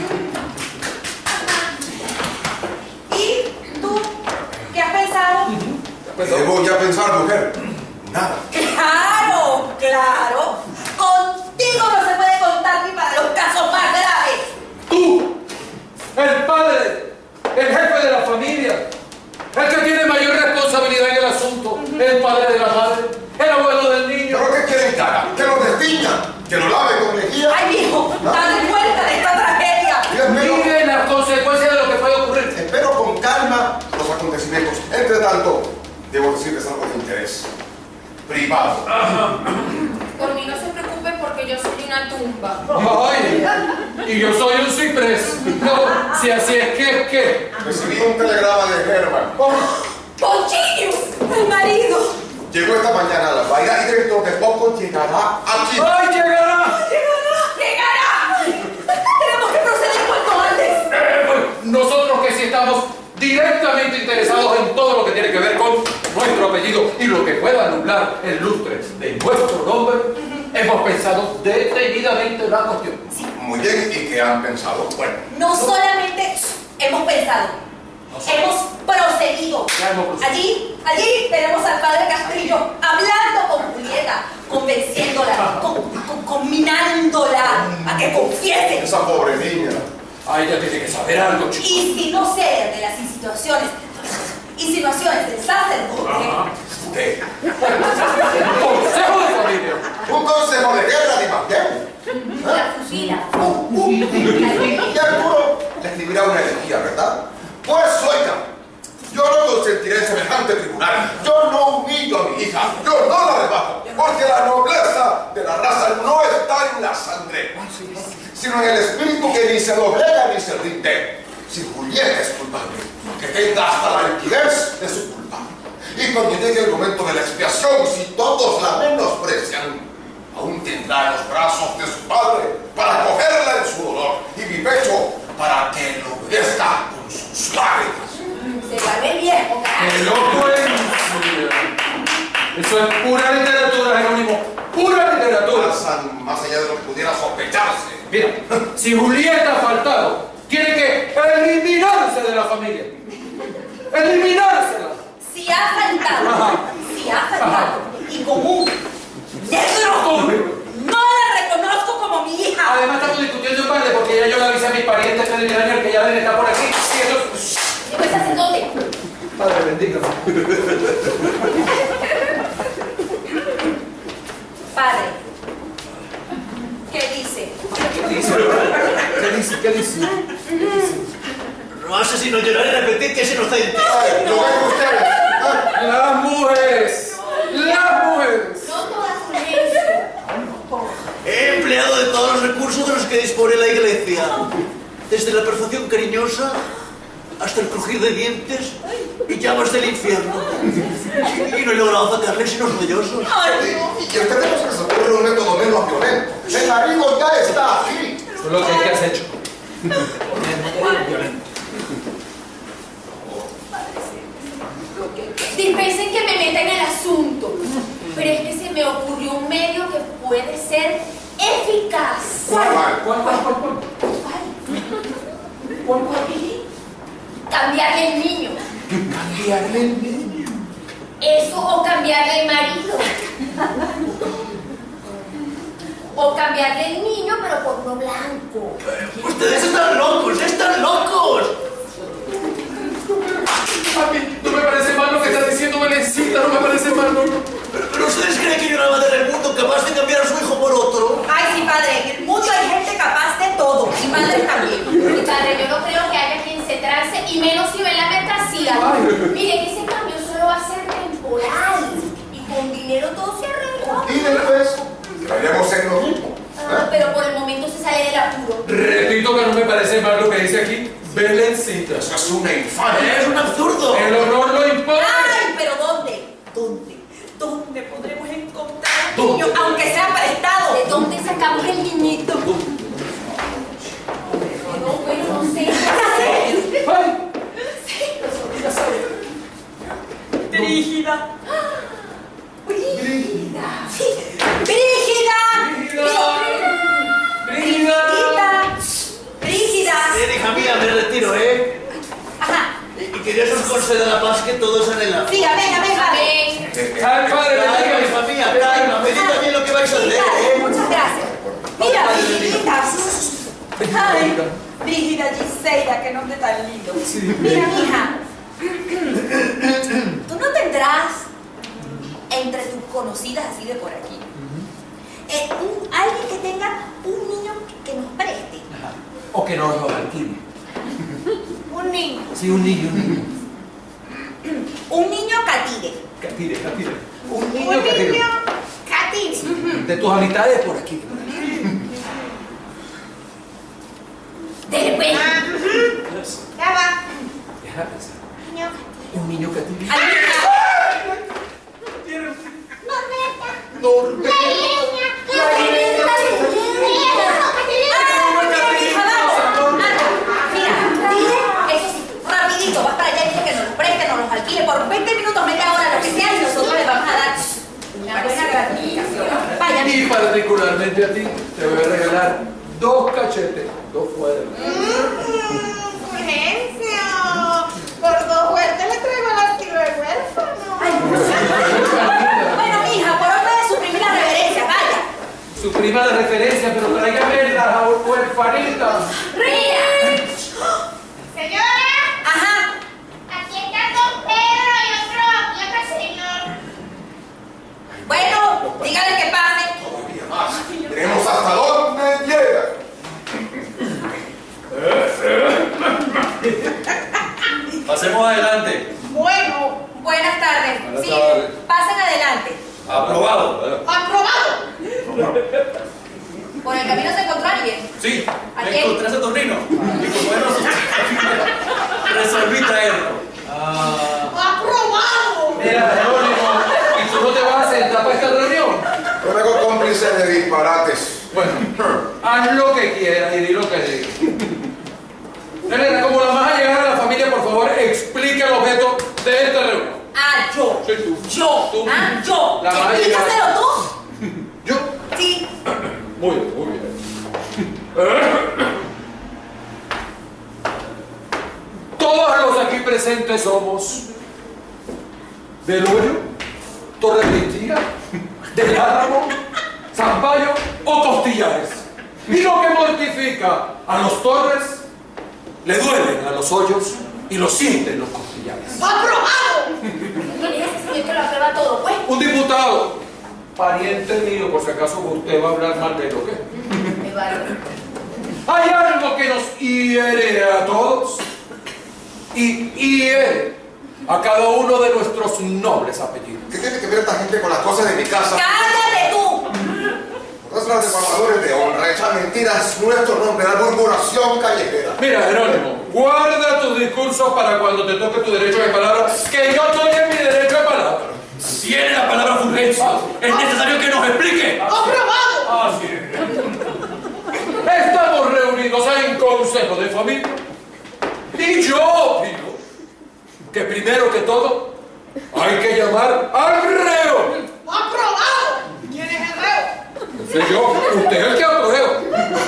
¿Y tú qué has pensado? ¿Qué voy a pensar, mujer? Nada. Claro, claro. Contigo no se puede contar ni para los casos más graves. Tú, el padre, el jefe de la familia, el que tiene mayor responsabilidad en el asunto, el padre de la madre, el abuelo del niño. ¿Pero qué quieren que haga? ¿Que lo destiñan? ¿Que lo lave con lejía? Ay, mijo, date cuenta de esta tragedia. Yo espero, Mire las consecuencias de lo que puede ocurrir. espero con calma los acontecimientos. Entre tanto, debo decirles algo de interés privado. Por mí no se preocupen porque yo soy una tumba. Ay, y yo soy un ciprés. No, si así es que es que. Recibí un telegrama de Herman. ¡Ponchillo! El marido. Llegó esta mañana a la bahía y dentro de poco llegará aquí. ¡Ay, llegará! ¡Llegará! Tenemos que proceder cuanto antes. Eh, nosotros que sí estamos directamente interesados en todo lo que tiene que ver con nuestro apellido y lo que pueda anular el lustre de nuestro nombre, hemos pensado detenidamente la cuestión. Muy bien, ¿y qué han pensado? Bueno, No solamente hemos pensado, hemos procedido. Ya hemos procedido. Allí, allí tenemos al padre Castillo hablando con Julieta, convenciéndola, con, con- combinándola a que confiese. esa pobre niña. Ay, ella tiene que saber algo, chico. Y si no cede de las insinuaciones, insinuaciones del sacerdote, ¿Qué? Consejo de familia. Un consejo de guerra, ni más bien. La fusila. Y Arturo le escribirá una elegía, ¿verdad? Pues oiga, yo no consentiré en semejante tribunal. Yo no humillo a mi hija. Yo no la rebajo. Porque la nobleza de la raza no está en la sangre, sino en el espíritu que ni se doblega ni se rinde. Si Julieta es culpable, que tenga hasta la liquidez de su culpa. Y cuando llegue el momento de la expiación, si todos la menosprecian, aún tendrá los brazos de su padre para cogerla en su dolor y mi pecho para que lo obedezca con sus lágrimas. Se vuelve viejo, ¡Qué elocuencia! Eso es pura literatura, Jerónimo. ¡Pura literatura! Pasan más allá de lo que pudiera sospecharse. Mira, si Julieta ha faltado, tiene que eliminarse de la familia. ¡Eliminársela! Si ha faltado, Ajá. si ha faltado, y con un negro, no la reconozco como mi hija. Además estamos discutiendo en balde porque ya yo le avisé a mis parientes preliminarios que ya deben estar por aquí. Y eso... Llegó el sacerdote. Padre, bendígame. Padre, ¿qué dice? ¿Qué dice? ¿Qué dice? ¿Qué dice? No hace sino llorar y repetir que es inocente. Ay, ¿lo ven ustedes? Ah, Las mujeres. Las mujeres. No todas silencio. He empleado de todos los recursos de los que dispone la iglesia. Desde la perfección cariñosa hasta el crujir de dientes y llamas del infierno. Y no he logrado sacarle sino sollozos. y, y esperemos que se ocurra un método menos violento. El marido ya está aquí. Eso es lo que has hecho. Dispensen que me meta en el asunto, pero es que se me ocurrió un medio que puede ser eficaz. ¿Cuál? ¿Cuál, cuál, cuál, cuál? ¿Cuál, cuál? Cambiarle el niño. Cambiarle el niño. Eso o cambiarle el marido. O cambiarle el niño, pero por uno blanco. Ustedes están locos, están locos. Papi, no me parece mal lo que estás diciendo, Belencita, no me parece mal. No, no. Pero, pero ustedes creen que hay una madre en el mundo capaz de cambiar a su hijo por otro. Ay, sí, padre, en el mundo hay gente capaz de todo, y madre también. Mi padre, yo no creo que haya quien se trance, y menos si ve la mercancía. Miren, ese cambio solo va a ser temporal, y con dinero todo se arregla. Y después, caeremos en lo mismo. Ah, pero por el momento se sale del apuro. Repito que no me parece mal lo que dice aquí Belencita. Eso es una infamia. Es un absurdo. El honor lo impone. Ay, pero ¿dónde? ¿Dónde? ¿Dónde podremos encontrar un niño, aunque sea prestado? ¿De dónde sacamos el niñito? No, bueno, no sé. ¡Ay! Ya sabes. Brígida. Brígida. Sí. Brígida. Brígida. Brígida. Brígida. Bien, hija mía, me retiro, ¿eh? Ajá. Y que Dios os conceda la paz que todos anhelamos. Sí, amén, amén, padre. Amén. Al padre, Calma, bendiga. hija mía, calma. Medid también lo que vais a Sí, hacer, padre, ¿eh? muchas gracias. Mira, Brígida. Ay, Brígida Giseira, que nombre tan lindo. Mira, mija. Tú no tendrás entre tus conocidas así de por aquí eh, un- alguien que tenga un niño que nos preste. O que no nos alquile. Un niño. Sí, un niño, un niño. Un niño catire. Catire, catire. Un Un niño catire. niño catire. De tus amistades por aquí. por aquí. Dele, pues. Ya va. Deja pensar. Niño. Un niño catire. Ay, mija. Norberta. La niña. La niña. Ay, mija, vamos. Anda, mira, dile, eso sí, rapidito, vas para allá y dile que nos los preste, nos los alquile por veinte minutos, media hora, lo que sea, y nosotros le vamos a dar una buena gratificación. Vaya, Y particularmente a ti, te voy a regalar dos cachetes, dos cuadros. Fulgencio. Por dos vueltas le traigo el asilo de huérfano. ay, bueno, mija, por orden de suprimir la reverencia, vaya. Su prima de referencia, pero tráigame la huerfanita. ¡Ríe! Señora, Ajá. aquí está don Pedro y otro, y otro señor. Bueno, dígale que pase. Todavía más. Veremos hasta dónde llega. Pasemos adelante. Bueno, Buenas tardes. Buenas Sí, tardes. pasen adelante. Aprobado. aprobado. Por el camino se encontrarán y alguien. Sí, ¿A me quién? encontré a Saturnino. Y como él no resolví traerlo. Ah, ¡Aprobado! mira, Jerónimo, ¿y tú no te vas a sentar para esta reunión? Yo me hago cómplice de disparates. Bueno, haz lo que quieras y di lo que digas. Elena, como la más allegada de la familia, por favor, explique el objeto de esta reunión. Ah, yo. Sí, tú. Yo. Tú. Ah, yo. La más Explícaselo allegada. tú. ¿Yo? Sí. Muy bien, muy bien. Todos los aquí presentes somos del Hoyo, Torre Cristía, del Álamo, Zampayo o Costillares. Y lo que mortifica a los Torres, le duelen a los Hoyos y lo sienten los Costillares. ¡Aprobado! ¿Quién es ese señor que lo aprueba todo, pues? Un diputado, pariente mío, por si acaso usted va a hablar mal de lo que. Me vale. Hay algo que nos hiere a todos y hiere a cada uno de nuestros nobles apellidos. ¿Qué tiene que ver esta gente con las cosas de mi casa? ¡Cállate tú! Todas las devaluadores de honra, esa mentira es nuestro nombre, la murmuración callejera. Mira, Jerónimo, guarda tus discursos para cuando te toque tu derecho de palabra, que yo estoy en mi derecho de palabra. Tiene la palabra Fulgencio. Es necesario que nos explique. ¡Aprobado! Así es. Estamos reunidos en consejo de familia y yo opino que primero que todo hay que llamar al reo. ¡Aprobado! ¿Quién es el reo? No sé yo, usted es el que aprueba.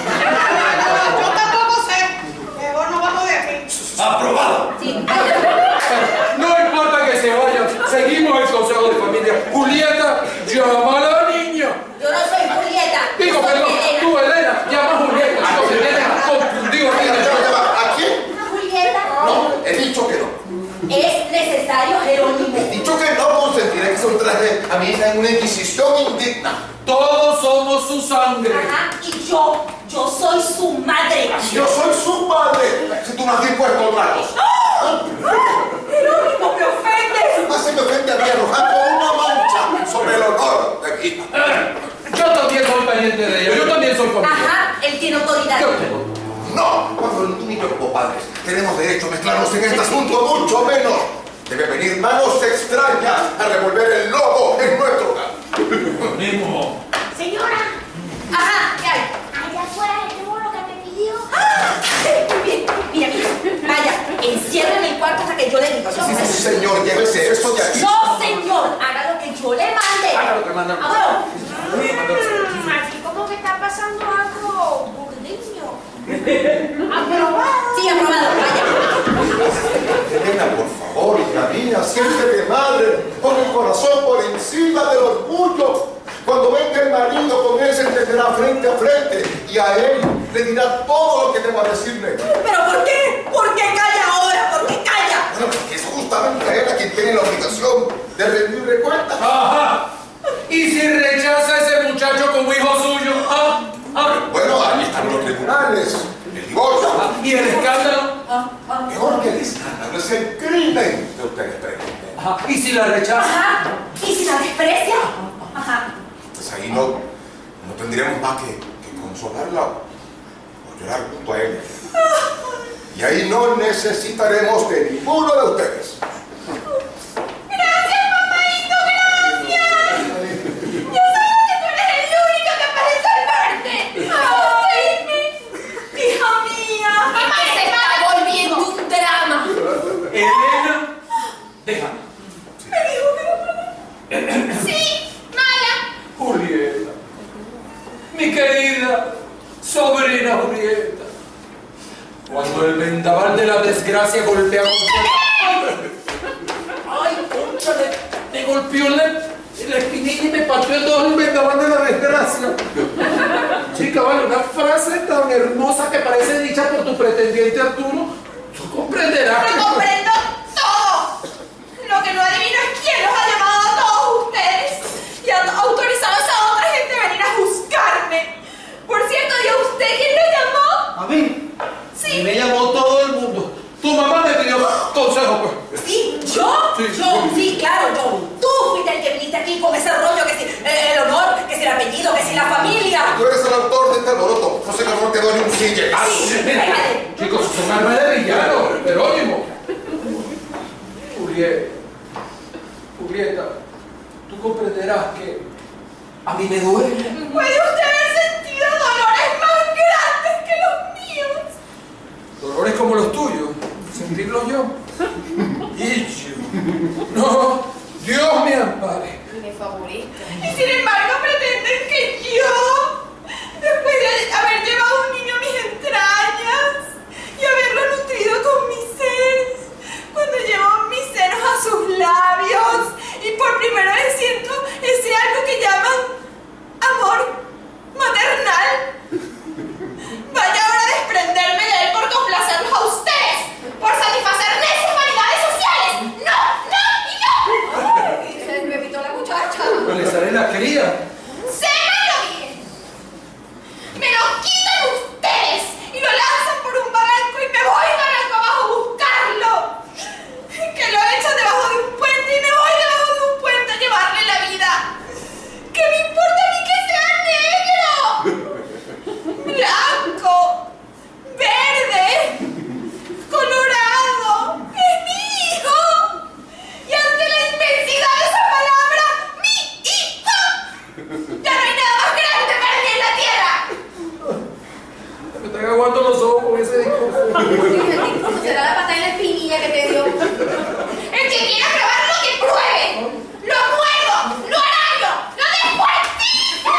Yo tampoco sé. Mejor nos vamos de aquí. Aprobado. Sí, vaya. No importa que se vaya, seguimos el consejo de familia. Julieta, llama a la niña. Yo no soy Julieta. Digo, yo soy perdón, Elena. tú, Elena, llama a Julieta. Chico, se tiene confundido aquí. Ya va, ya va. ¿A quién? Julieta. No, he dicho que no. Es necesario, Jerónimo. He dicho que no consentiré que se ultraje a mi hija en una inquisición indigna. Todos somos su sangre. Ajá. Y yo, yo soy su madre. Yo soy su padre. Si tú no has dispuesto tratos. Jerónimo, me ofendes. Así me ofende a mí arrojando una mancha sobre el honor de mi hija. Yo también soy pariente de ella, yo también soy familia. Ajá, él tiene autoridad. ¿Qué tengo? No, cuando tú y yo como padres tenemos derecho a mezclarnos en este asunto, mucho menos. Deben venir manos extrañas a revolver el lobo en nuestro hogar. Mismo. Señora, Ajá, ¿qué hay? allá afuera tenemos lo que me pidió. ¡Ah! Muy bien, mira, mira. Vaya, enciérrame en el cuarto hasta que yo le diga. Sí, sí, sí, señor, llévese eso de aquí. No, señor, haga lo que yo le mande. Haga lo que manda. Ah, Mm, aquí como que está pasando algo burdeño. ¡Aprobado! sí, aprobado, vaya. Elena, por favor, hija mía, siéntete madre, con el corazón por encima del orgullo. Cuando venga el marido, con él se entenderá frente a frente y a él le dirá todo lo que deba decirle. ¿Pero por qué? ¿Por qué calla ahora? ¿Por qué calla? Bueno, porque es justamente él a quien tiene la obligación de rendirle cuentas. Ajá. ¿Y si rechaza a ese muchacho como hijo suyo? ¿Ah? ¿Ah? Bueno, ahí están los tribunales, el divorcio. ¿Ah? ¿Y el escándalo? ¿Ah? ¿Ah? Peor que el escándalo es el crimen que ustedes preguntan. Ajá. ¿Y si la rechaza? Ajá. ¿Y si la desprecia? Ajá. Pues ahí no, no tendríamos más que, que consolarla o llorar junto a ella. Y ahí no necesitaremos de ninguno de ustedes. Gracias, papadito, gracias. Yo sabía que tú eres el único capaz de salvarte. Ay, hija mía. Este se está volviendo un drama. Elena, déjame. Me dijo que era mala. Sí, mala. Julieta, mi querida sobrina Julieta, cuando el vendaval de la desgracia golpea con fuerza. ¡Ay, cónchale! Me golpeó en la, en la espinilla y me partió en dos el vendaval de la desgracia. Chica, vale, una frase tan hermosa que parece dicha por tu pretendiente Arturo. Tú comprenderás que... Pero comprendo todo. Lo que no adivino es quién los ha llamado a todos ustedes y ha autorizado a esa otra gente a venir a juzgarme. Por cierto, ¿dio usted quién lo llamó? ¿A mí? Sí. Me llamó todo el mundo. Tu mamá me pidió consejo, pues. ¿Sí? ¿Yo? Sí. Yo, sí, claro, yo. Tú fuiste el que viniste aquí con ese rollo que si eh, el honor, que si la apellido, que si la familia. Tú eres el autor de este alboroto. No sé que no te doy un sillegazo. Sí, Mira, pégale. chicos, es un arma de villano, Jerónimo. Julieta, Julieta, tú comprenderás que a mí me duele. ¿Puede usted haber sentido dolores más grandes que los míos? Dolores como los tuyos, sentirlos yo. Y yo. No, Dios me ampare. Me favorezca. Y sin embargo pretenden que yo, después de haber llevado a un niño a mis entrañas y haberlo nutrido con mi ser, cuando llevo mis senos a sus labios y por primera vez siento ese algo que llaman amor maternal, vaya ahora a desprenderme de él por complacerlos a ustedes, por satisfacer necias vanidades sociales. ¡No, no y no! Se me pitó la muchacha. Le sale la cría. ¡Sépanlo bien! Me lo quitan ustedes y lo lanzan por un barranco y me voy barranco abajo a buscarlo. Que lo echan debajo de un puente y me voy debajo de un puente a llevarle la vida. ¿Qué me importa a mí que sea negro? Blanco, verde, colorado, es mi hijo. Y ante la inmensidad de esa palabra, mi hijo, ya no hay nada más grande para mí en la tierra. Me están aguantando los ojos con ese discurso. El discurso será la patada en la espinilla que te dio. El que quiera probar lo que pruebe, lo muerdo, lo araño, lo descuartizo.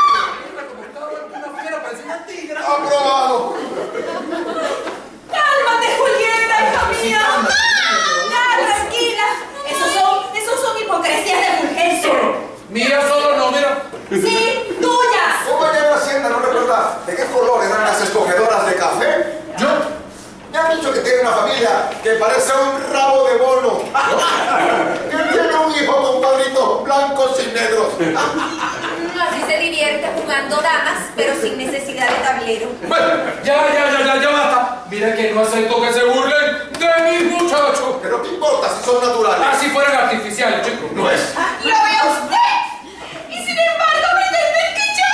Una fiera, parece una tigra. ¡Aprobado! Cálmate, Julieta, hija mía. Ya, tranquila. Esos son, esos son hipocresías de Fulgencio. Mira solo, no, mira. Sí, tuyas. ¿Cómo allá en la hacienda no recuerda de qué color eran las escogedoras de café? Yo. Me han dicho que tiene una familia que parece un rabo de mono. Que tiene un hijo con cuadritos blancos y negros. Así se divierte jugando damas, pero sin necesidad de tablero. Bueno, ya, ya, ya, ya, ya basta. Mira que no acepto que se burlen de mis muchachos. Pero ¿qué importa si son naturales? Ah, si fueran artificiales, chicos. No es. Lo ve usted. Y sin embargo pretenden que yo.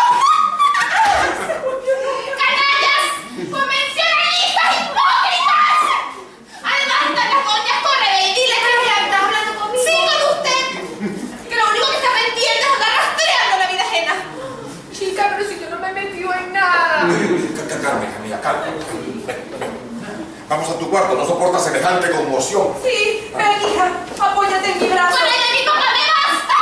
¡Canallas! ¡Convencionalistas hipócritas! Además están las doñas correveidiles que estás hablando conmigo. Sí, con usted. Que lo único que está mintiendo es andar rastreando la vida ajena. Chica, pero si yo no me he metido en nada. Calma, hija mía, calma. Vamos a tu cuarto, no soporta semejante conmoción. Sí, ven, hija, apóyate en mi brazo. ¡Con el de mi papá me basta!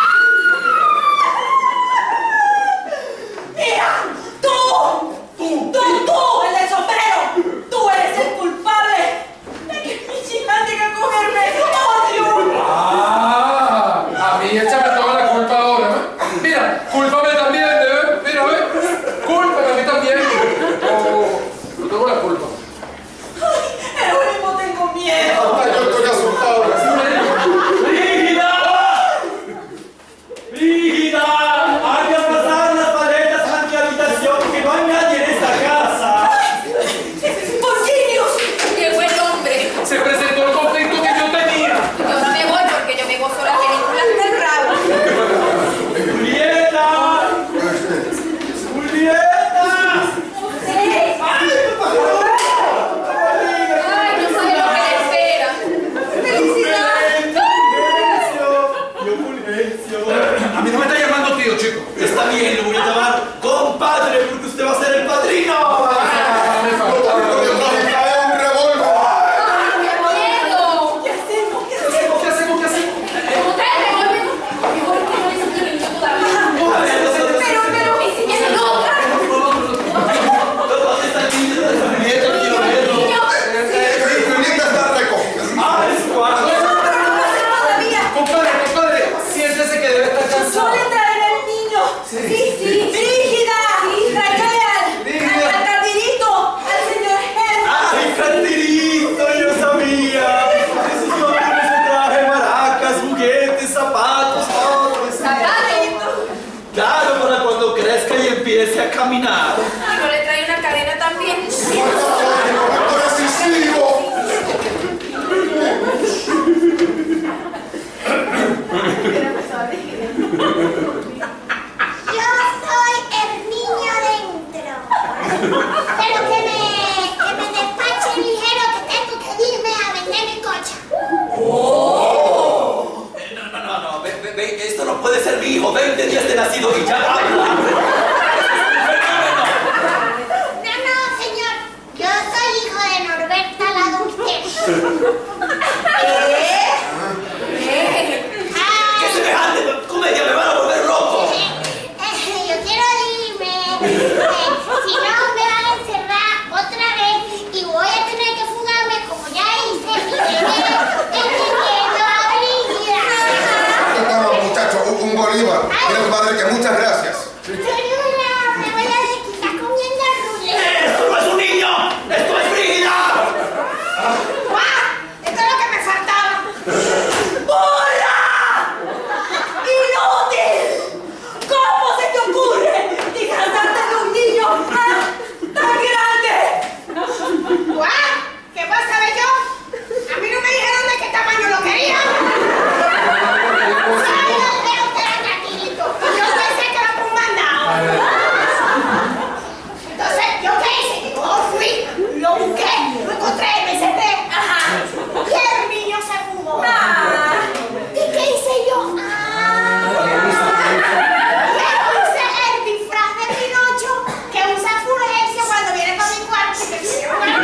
Mira, tú, tú, tú, tú, el del sombrero. Tú eres el culpable de que mi hija tenga que cogerme odio. Ah, a mí échame toda la culpa ahora, ¿eh? Mira, cúlpame también, ¿eh? Mira, ¿ves? Cúlpame a mí también. Oh, no tengo la culpa. Ay, Jerónimo, tengo miedo. Hasta yo estoy asustado. ¡Rígida! Pero que me, que me despache ligero que tengo que irme a vender mi coche. ¡Oh! No, no, no, no. Ve, ve, ve, esto no puede ser mi hijo. veinte días de nacido y ya habla. No, no, señor. Yo soy hijo de Norberta la Dulce. ¿Eh? ¿Qué semejante comedia? Me van a volver loco. Yo quiero irme. Eh, si no, me van a encerrar otra vez y voy a tener que fugarme como ya hice mi bebé entendiendo a Brígida. Toma, muchacho, un, un bolívar. Mira tu madre que muchas gracias. Señora, me voy a desquitar comiendo ruleta. ¡Esto no es un niño! ¡Esto es Brígida! ¡Guau! Esto es lo que me faltaba. ¡Burra! ¡Inútil! ¿Cómo se te ocurre disfrazarte de un niño ah, tan grande? ¡Guau! ¿Qué vas a saber yo? A mí no me dijeron de qué tamaño lo querían. Solo dijeron que era tranquilito. Yo pensé que era por un mandado. Entonces, ¿yo qué hice? Yo fui, lo busqué, lo encontré, me senté. Ajá. Y el niño se fugó. Ah. ¿Y qué hice yo? Ah. Le puse el disfraz de Pinocho que usa Fulgencio cuando viene para mi cuarto y que se lleva una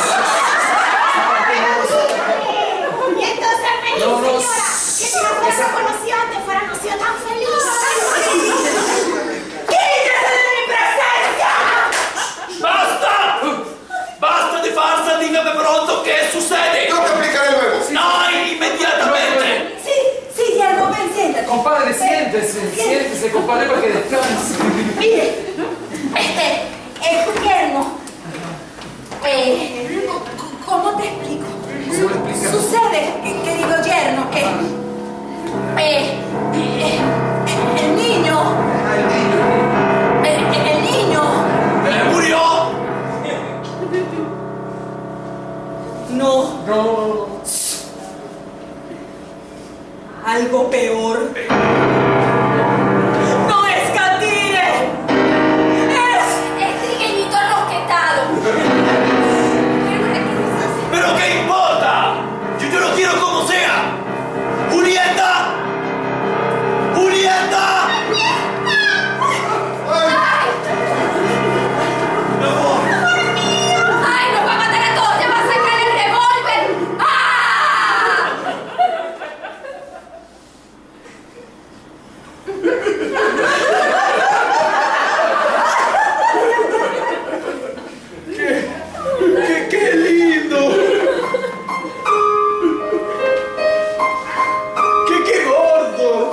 Y entonces me dijo, No, no, señora, que si no fuera conocido antes, fuera no sido tan feliz. ¡Quítese de mi presencia! ¡Basta! ¡Basta de farsa! Dígame pronto qué sucede. Yo te explicaré luego. ¡No! ¡Inmediatamente! Sí, sí, Guillermo, ven, siéntate. Compadre, siéntese, siéntese, compadre, para que descanse. Mire, este, eh, Guillermo, eh, ¿cómo te explico? ¿Cómo le explicas? Sucede, que, querido yerno, que eh, eh, el niño, Ay, niño. el, el niño, ¡Me murió! no, No. algo peor. ¡No es Catire! ¡Es Es trigueñito enrosquetado. ¿Pero qué importa? Yo, yo lo quiero como sea. ¡Julieta! ¡Julieta! No. ¡Ay, nos va a matar a todos! ¡Ya va a sacar el revólver! ¡Ah! ¡Qué, qué lindo! ¡Qué, qué gordo!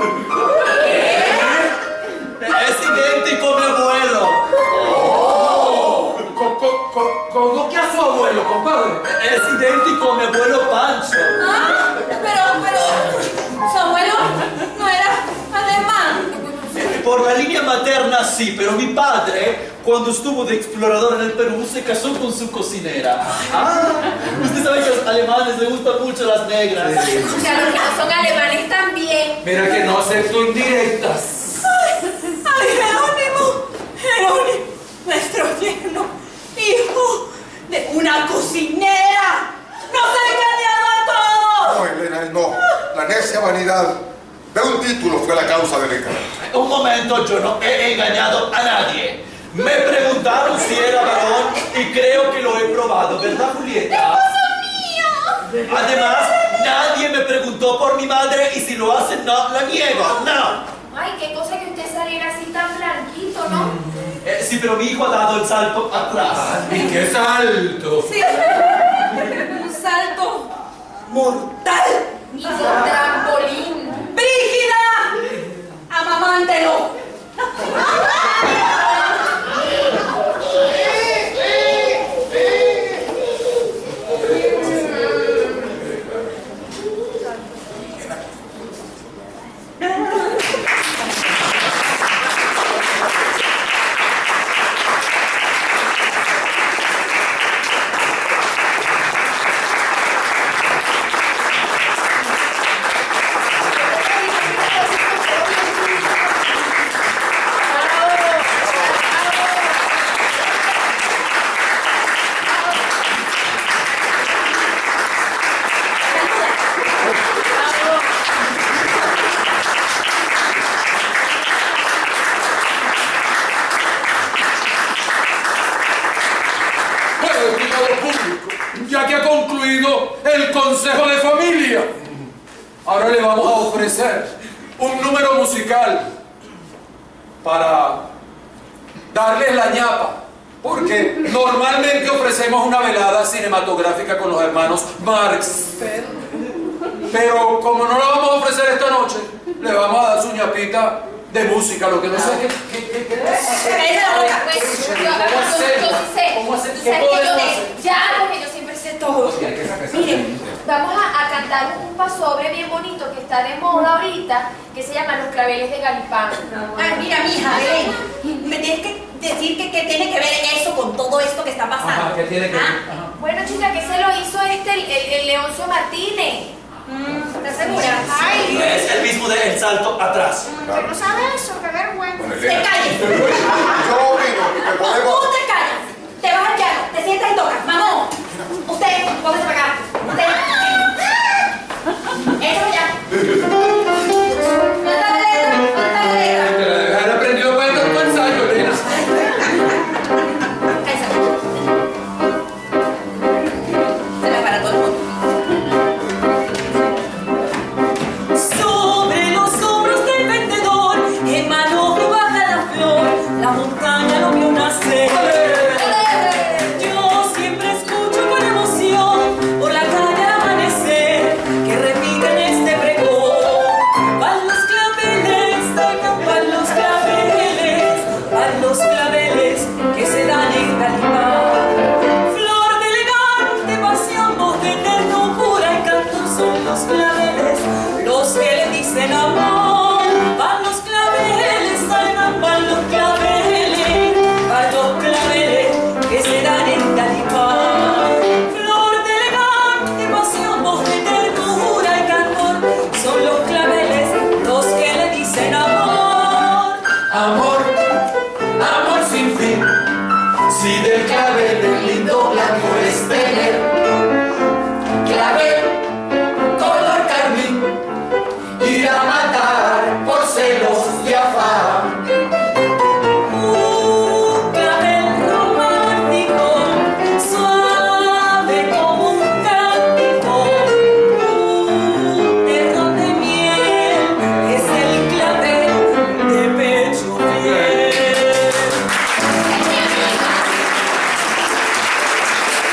Es idéntico a mi abuelo. Co- co- co- ¿Cómo que a su abuelo, compadre? Es idéntico a mi abuelo Pancho. Ah, pero, pero, su abuelo no era alemán. Por la línea materna sí, pero mi padre, cuando estuvo de explorador en el Perú, se casó con su cocinera. Ah, usted sabe que a los alemanes les gustan mucho las negras. Y a los que no son alemanes también. Mira que no acepto indirectas. ¡Ay, Jerónimo! ¡Jerónimo! Nuestro yerno, hijo de una cocinera. ¡Nos ha engañado a todos! No, Elena, no. La necia vanidad de un título fue la causa del engaño. Un momento, yo no he engañado a nadie. Me preguntaron si era varón y creo que lo he probado, ¿verdad, Julieta? Además, nadie me preguntó por mi madre y si lo hacen, no, la niego, no. Ay, qué cosa que usted saliera así tan blanquito, ¿no? Eh, sí, pero mi hijo ha dado el salto atrás. ¡Y qué salto! Sí, un salto mortal. Y de trampolín. ¡Brígida! ¡Amamántelo! Ahora el consejo de familia. Ahora le vamos a ofrecer un número musical para darles la ñapa, porque normalmente ofrecemos una velada cinematográfica con los hermanos Marx, pero como no la vamos a ofrecer esta noche, le vamos a dar su ñapita de música, lo que no sé qué, qué, qué, qué Cállate la boca. Pues, yo, yo, yo, yo sí sé. ¿Cómo hacer? Tú ¿Qué sabes que yo podemos sé. hacer? Ya, porque yo siempre sé todo. Miren, vamos a, a cantar un pasobre bien bonito que está de moda ahorita, que se llama Los Claveles de Galipán. Ay, mira, mija, Belén, me tienes que decir que, que tiene que ver eso con todo esto que está pasando. Ajá, ¿qué tiene que ver? ¿Ah? Ajá. Bueno, chica, que se lo hizo este, el, el, el Leoncio Martínez. ¿Estás segura? Ay, Es el mismo de El Salto Atrás. que no sabe eso, qué vergüenza. Bueno, ¡Te Elena, calles! yo opino que Tú podemos... te callas, te vas al piano, te sientas y tocas. Mamón, usted, póngase para acá. Usted, échalo ya. Canta la letra, canta la letra. Te la debes haber aprendido para entrar tu ensayo, Elena. Cállate. Se me para todo el mundo. Sobre los hombros del vendedor, en mano baja la flor, la montaña lo vio nacer. Yo siempre escucho con emoción por la calle al amanecer que repiten este pregón. Van los claveles, van los claveles, van los claveles que se dan en Galipán. Flor de elegante pasión, voz de ternura y canto son los claveles, los que le dicen amor. Van los claveles, salgan, van los claveles, van los claveles que se dan en Galipán. Flor de elegante pasión, voz de ternura y cantor, son los claveles, los que le dicen amor. Amor, amor sin fin, si del clavel el lindo blanco es tener. Clavel, color carmín, ir a matar por celos y afán. Un clavel romántico, suave como un cántico, un terrón de miel, es el clavel de pecho fiel.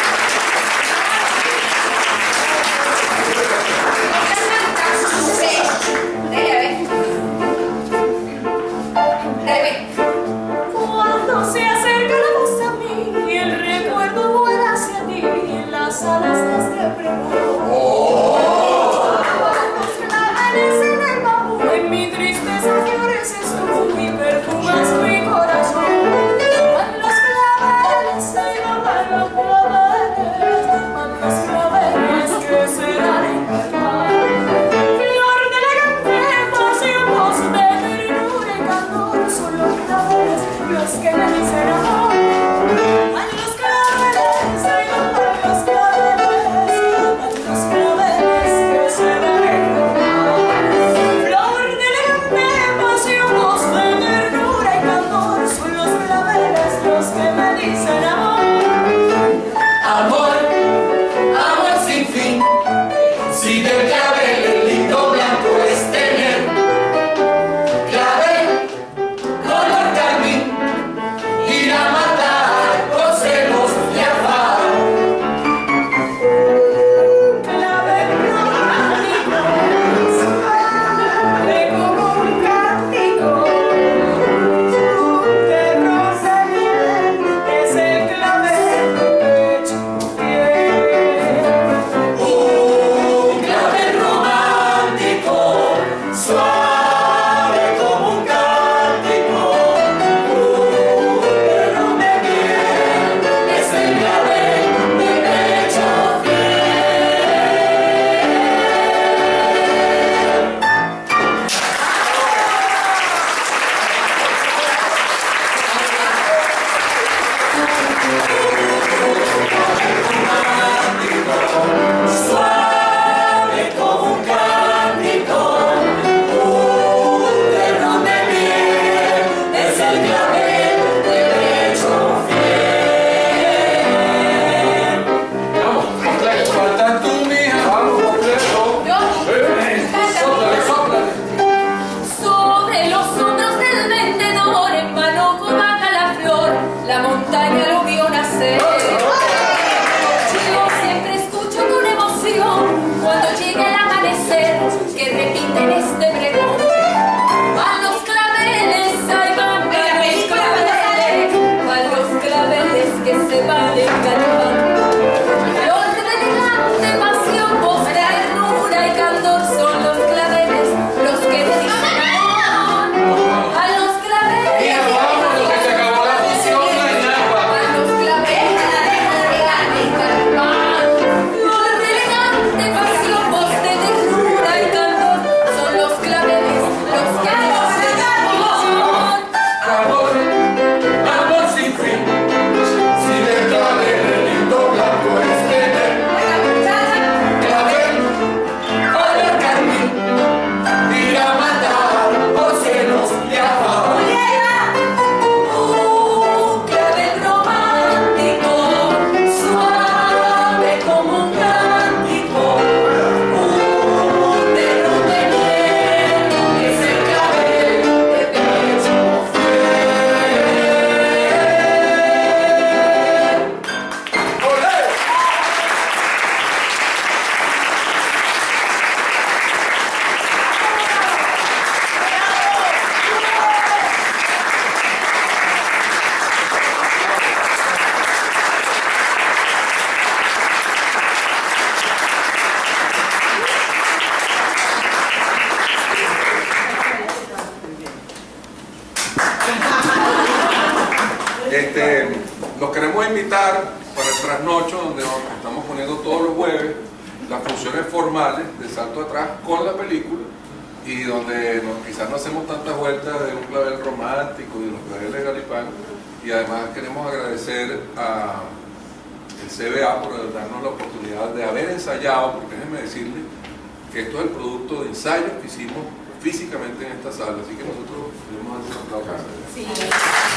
amanecer. Yo siempre escucho con emoción cuando llega el amanecer que repiten este pregón. Van los claveles, ahí van, van los claveles, van los claveles que se van engalopando. Flor de elegante pasión, voz de ternura y candor son los claveles los que le dicen amor. A los claveles. Mira, vámonos, que se acabó la función, Dañagua. A los claveles, elegante y carpán. Flor de elegante pasión, voz de ternura y candor son los claveles los que le dicen amor. Amor, amor sin fin. Si de clavel el lindo blanco es tener clavel, color carmín, ir a matar por celos y afán. Un clavel romántico, suave como un cántico, un terrón de miel, es el clavel de pecho fiel. ¡Olé! Este, los queremos invitar para el trasnocho, donde nos estamos poniendo todos los jueves las funciones formales de Salto Atrás con la película, y donde no- quizás no hacemos tantas vueltas de un clavel romántico y de los claveles Galipán, y además queremos agradecer a el C B A por darnos la oportunidad de haber ensayado, porque déjenme decirles que esto es el producto de ensayos que hicimos físicamente en esta sala, así que nosotros debemos dar un aplauso. Sí.